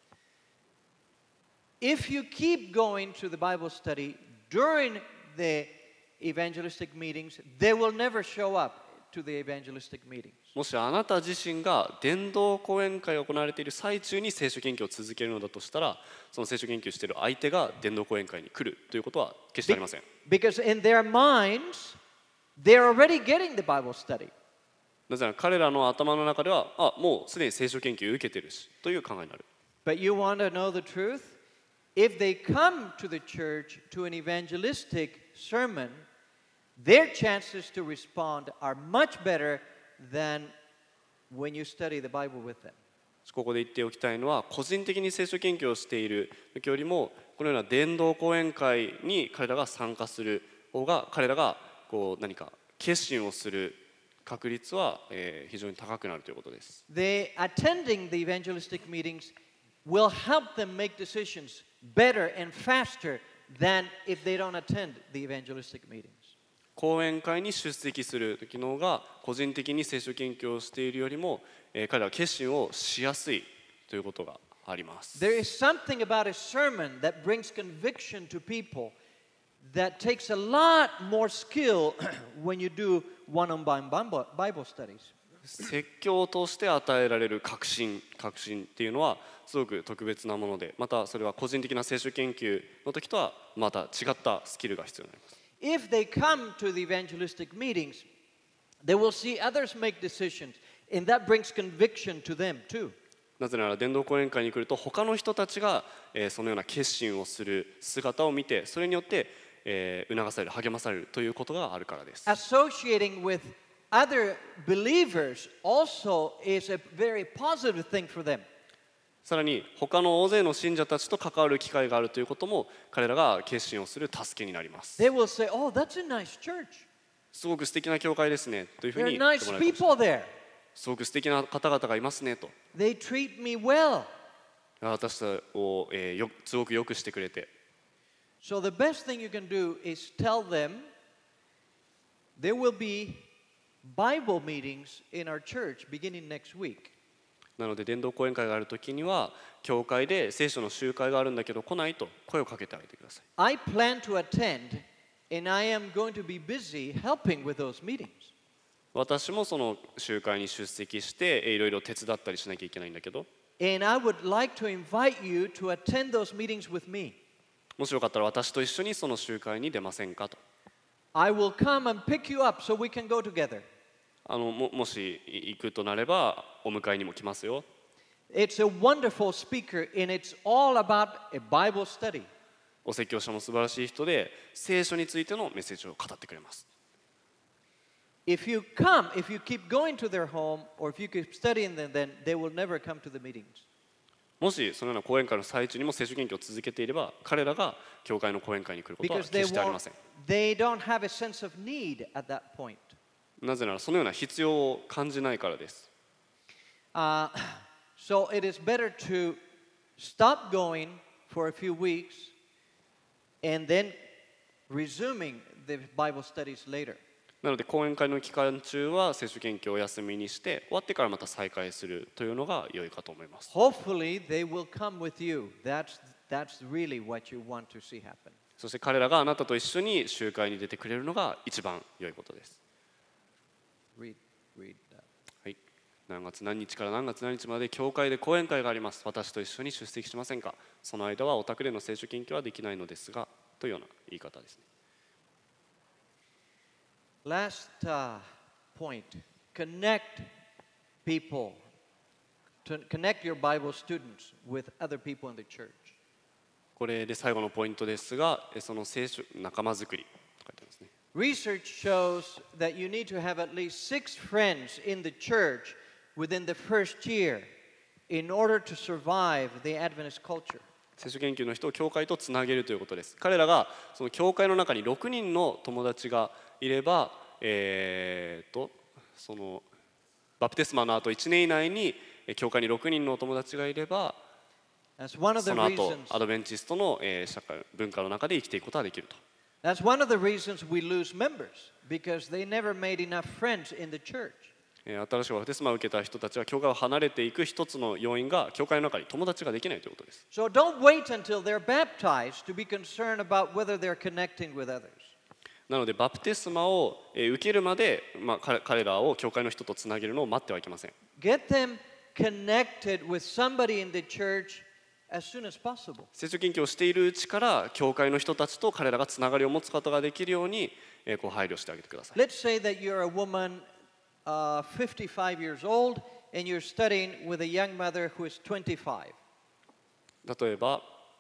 [SPEAKER 4] If you keep going to the Bible study during the evangelistic meetings, they will never show up to the evangelistic meetings.
[SPEAKER 5] もしあなた自身が伝道講演会が行われている最中に聖書研究を続けるのだとしたら、その聖書研究をしている相手が伝道講演会に来るということは決してありません。
[SPEAKER 4] Because in their minds, they're already getting the Bible study.
[SPEAKER 5] なぜなら彼らの頭の中では、もうすでに聖書研究を受けているしという考えになる。
[SPEAKER 4] But you want to know the truth? If they come to the church to an evangelistic sermon, their chances to respond are much better than when you study the Bible with them.
[SPEAKER 5] ここで言っておきたいのは、個人的に聖書研究をしている時よりも、このような伝道講演会に彼らが参加する方が、彼らが何か決心をする確率は、非常に高くなるということです。
[SPEAKER 4] Attending the evangelistic meetings will help them make decisions better and faster than if they don't attend the evangelistic meetings.
[SPEAKER 5] 講演会に出席する時の方が個人的に聖書研究をしているよりも、彼らは決心をしやすいということがあります。
[SPEAKER 4] There is something about a sermon that brings conviction to people that takes a lot more skill when you do one-on-one Bible studies.
[SPEAKER 5] 説教を通して与えられる確信っていうのはすごく特別なもので、またそれは個人的な聖書研究の時とはまた違ったスキルが必要になります。
[SPEAKER 4] If they come to the evangelistic meetings, they will see others make decisions, and that brings conviction to them too.
[SPEAKER 5] なぜなら伝道講演会に来ると他の人たちが、そのような決心をする姿を見て、それによって、促される、励まされるということがあるからです。
[SPEAKER 4] Associating with other believers also is a very positive thing for them.
[SPEAKER 5] さらに他の大勢の信者たちと関わる機会があるということも彼らが決心をする助けになります。
[SPEAKER 4] They will say, "Oh, that's a nice church.
[SPEAKER 5] すごく素敵な教会ですねというふう
[SPEAKER 4] There
[SPEAKER 5] に
[SPEAKER 4] are
[SPEAKER 5] 言って
[SPEAKER 4] nice
[SPEAKER 5] もらえるかもしれ
[SPEAKER 4] people
[SPEAKER 5] ない。
[SPEAKER 4] there.
[SPEAKER 5] すごく素敵な方々がいますねと。
[SPEAKER 4] They treat me well."
[SPEAKER 5] 私たちを、すごくよくしてくれて。
[SPEAKER 4] So the best thing you can do is tell them there will be Bible meetings in our church beginning next week.
[SPEAKER 5] なので伝道講演会があるときには教会で聖書の集会があるんだけど来ないと声をかけてあげてください。
[SPEAKER 4] I plan to attend, and I am going to be busy helping with those meetings.
[SPEAKER 5] 私もその集会に出席していろいろ手伝ったりしなきゃいけないんだけど、
[SPEAKER 4] And I would like to invite you to attend those meetings with me.
[SPEAKER 5] もしよかったら私と一緒にその集会に出ませんかと。
[SPEAKER 4] I will come and pick you up so we can go together.
[SPEAKER 5] もし行くとなればお迎えにも来ますよ。
[SPEAKER 4] It's a wonderful speaker, and it's all about a Bible study.
[SPEAKER 5] お説教者も素晴らしい人で聖書についてのメッセージを語ってくれます。
[SPEAKER 4] If you come, if you keep going to their home, or if you keep studying them, then they will never come to the meetings.
[SPEAKER 5] もしそのような講演会の最中にも聖書研究を続けていれば彼らが教会の講演会に来ることは
[SPEAKER 4] Because
[SPEAKER 5] 決してありません。
[SPEAKER 4] they don't have a sense of need at that point.
[SPEAKER 5] なぜならそのような必要を感じないからです。
[SPEAKER 4] So it is better to stop going for a few weeks and then resuming the Bible studies later.
[SPEAKER 5] なので講演会の期間中は聖書研究をお休みにして終わってからまた再開するというのが良いかと思います。
[SPEAKER 4] Hopefully they will come with you. That's really what you want to see happen.
[SPEAKER 5] そして彼らがあなたと一緒に集会に出てくれるのが一番良いことです。
[SPEAKER 4] Read that.
[SPEAKER 5] はい、何月何日から何月何日まで教会で講演会があります。私と一緒に出席しませんか。その間はお宅での聖書研究はできないのですがというような言い方ですね。
[SPEAKER 4] Last point, connect people, to connect your Bible students with other people in the church.
[SPEAKER 5] これで最後のポイントですが、その聖書仲間づくりと書いてますね。
[SPEAKER 4] Research shows that you need to have at least 6 friends in the church within the first year in order to survive the Adventist culture.
[SPEAKER 5] 聖書研究の人を教会とつなげるということです。彼らがその教会の中に6人の友達がいれば、そのバプテスマの後1年以内に教会に6人の友達がいれば、
[SPEAKER 4] That's one of
[SPEAKER 5] そ
[SPEAKER 4] the
[SPEAKER 5] の後
[SPEAKER 4] reasons.
[SPEAKER 5] アドベンチストの社会文化の中で生きていくことができると。
[SPEAKER 4] That's one of the reasons we lose members because they never made enough friends in the church.
[SPEAKER 5] 新しくバプテスマを受けた人たちは教会を離れていく一つの要因が教会の中に友達ができないということです。
[SPEAKER 4] So don't wait until they're baptized to be concerned about whether they're connecting with others.
[SPEAKER 5] なのでバプテスマを受けるまで、彼らを教会の人とつなげるのを待ってはいけません。
[SPEAKER 4] Get them connected with somebody in the church as soon as possible.
[SPEAKER 5] 聖書研究をしているうちから教会の人たちと彼らがつながりを持つことができるようにこう配慮してあげてください。
[SPEAKER 4] Let's say that you're a woman 55 years old and you're studying with a young mother who is 25.
[SPEAKER 5] 例えば、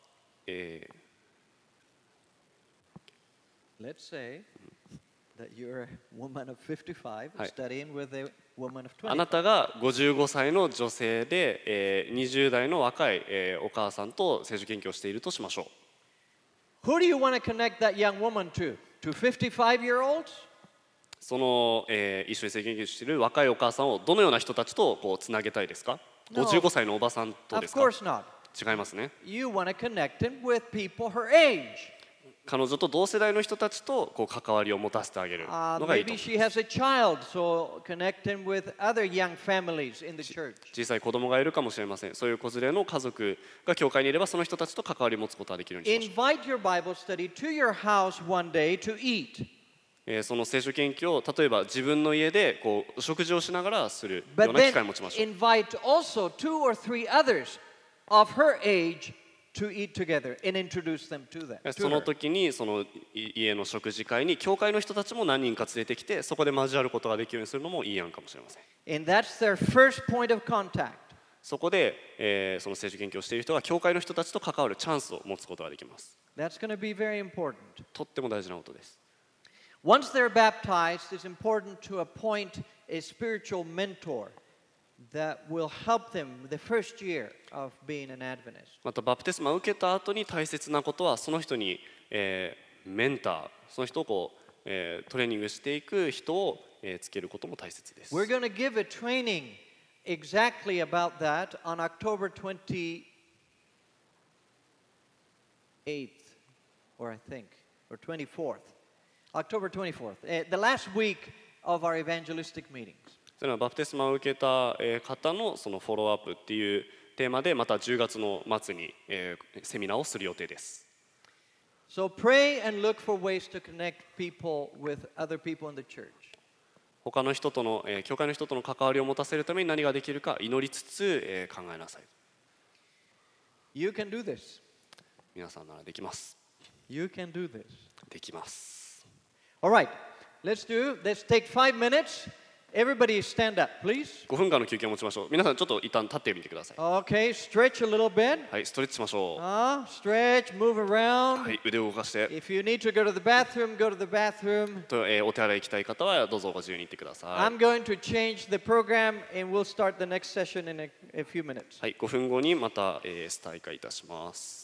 [SPEAKER 4] Let's say that you're a woman of 55
[SPEAKER 5] はい。
[SPEAKER 4] studying with a woman of
[SPEAKER 5] あな
[SPEAKER 4] 25.
[SPEAKER 5] たが55歳の女性で、20代の若い、お母さんと聖書研究をしているとしましょう。
[SPEAKER 4] Who do you want to connect that young woman to? To 55-year-olds?
[SPEAKER 5] その、一緒に聖書研究している若いお母さんをどのような人たちとこうつなげたいですか？
[SPEAKER 4] No.
[SPEAKER 5] 55歳のおばさんと
[SPEAKER 4] Of
[SPEAKER 5] ですか？
[SPEAKER 4] course not.
[SPEAKER 5] 違いますね。
[SPEAKER 4] You want to connect him with people her age.
[SPEAKER 5] 彼女と同世代の人たちとこう関わりを持たせてあげるのがいいと
[SPEAKER 4] Maybe
[SPEAKER 5] 思います。
[SPEAKER 4] she has a child, so connect him with other young families in the church.
[SPEAKER 5] 小さい子供がいるかもしれません。そういう子連れの家族が教会にいればその人たちと関わりを持つことができるようにしましょ
[SPEAKER 4] Invite your Bible study to your house one day to eat.
[SPEAKER 5] う。その聖書研究を例えば自分の家でこう食事をしながらするよう
[SPEAKER 4] But
[SPEAKER 5] な機
[SPEAKER 4] then
[SPEAKER 5] 会を持ちましょう。
[SPEAKER 4] invite also 2 or 3 others of her age to eat together and introduce them to them.
[SPEAKER 5] その時にその家の食事会に教会の人たちも何人か連れてきてそこで交わることができるようにするのもいい案かもしれません。
[SPEAKER 4] And that's their first point of contact.
[SPEAKER 5] そこで、その聖書研究をしている人が教会の人たちと関わるチャンスを持つことができます。
[SPEAKER 4] That's going to be very important.
[SPEAKER 5] とっても大事なことです。
[SPEAKER 4] Once they're baptized, it's important to appoint a spiritual mentor that will help them the first year of being an Adventist.
[SPEAKER 5] またバプテスマを受けた後に大切なことはその人に、メンターその人をこう、トレーニングしていく人を、つけることも大切です。
[SPEAKER 4] We're going to give a training exactly about that on October 28th, or I think, or 24th. October 24th, the last week of our evangelistic meetings.
[SPEAKER 5] それはバプテスマを受けた方のそのフォローアップっていうテーマでまた10月の末にセミナーをする予定です。
[SPEAKER 4] So pray and look for ways to connect people with other people in the church.
[SPEAKER 5] 他の人との教会の人との関わりを持たせるために何ができるか祈りつつ考えなさい。
[SPEAKER 4] You can do this.
[SPEAKER 5] 皆さんならできます。
[SPEAKER 4] You can do this.
[SPEAKER 5] できます。
[SPEAKER 4] All right, let's take 5 minutes. Everybody stand up, please.
[SPEAKER 5] 5分間の休憩を持ちましょう。皆さんちょっと一旦立ってみてください。
[SPEAKER 4] Okay, stretch a little bit.
[SPEAKER 5] はい、ストレッチしましょう。
[SPEAKER 4] Stretch, move
[SPEAKER 5] は
[SPEAKER 4] around.
[SPEAKER 5] い、腕を動かして。
[SPEAKER 4] If you need to go to the bathroom, go to the bathroom.
[SPEAKER 5] とお手洗い行きたい方はどうぞご自由に行ってください。
[SPEAKER 4] I'm going to change the program and we'll start the next session in a few minutes.
[SPEAKER 5] はい、5分後にまた、再開いたします。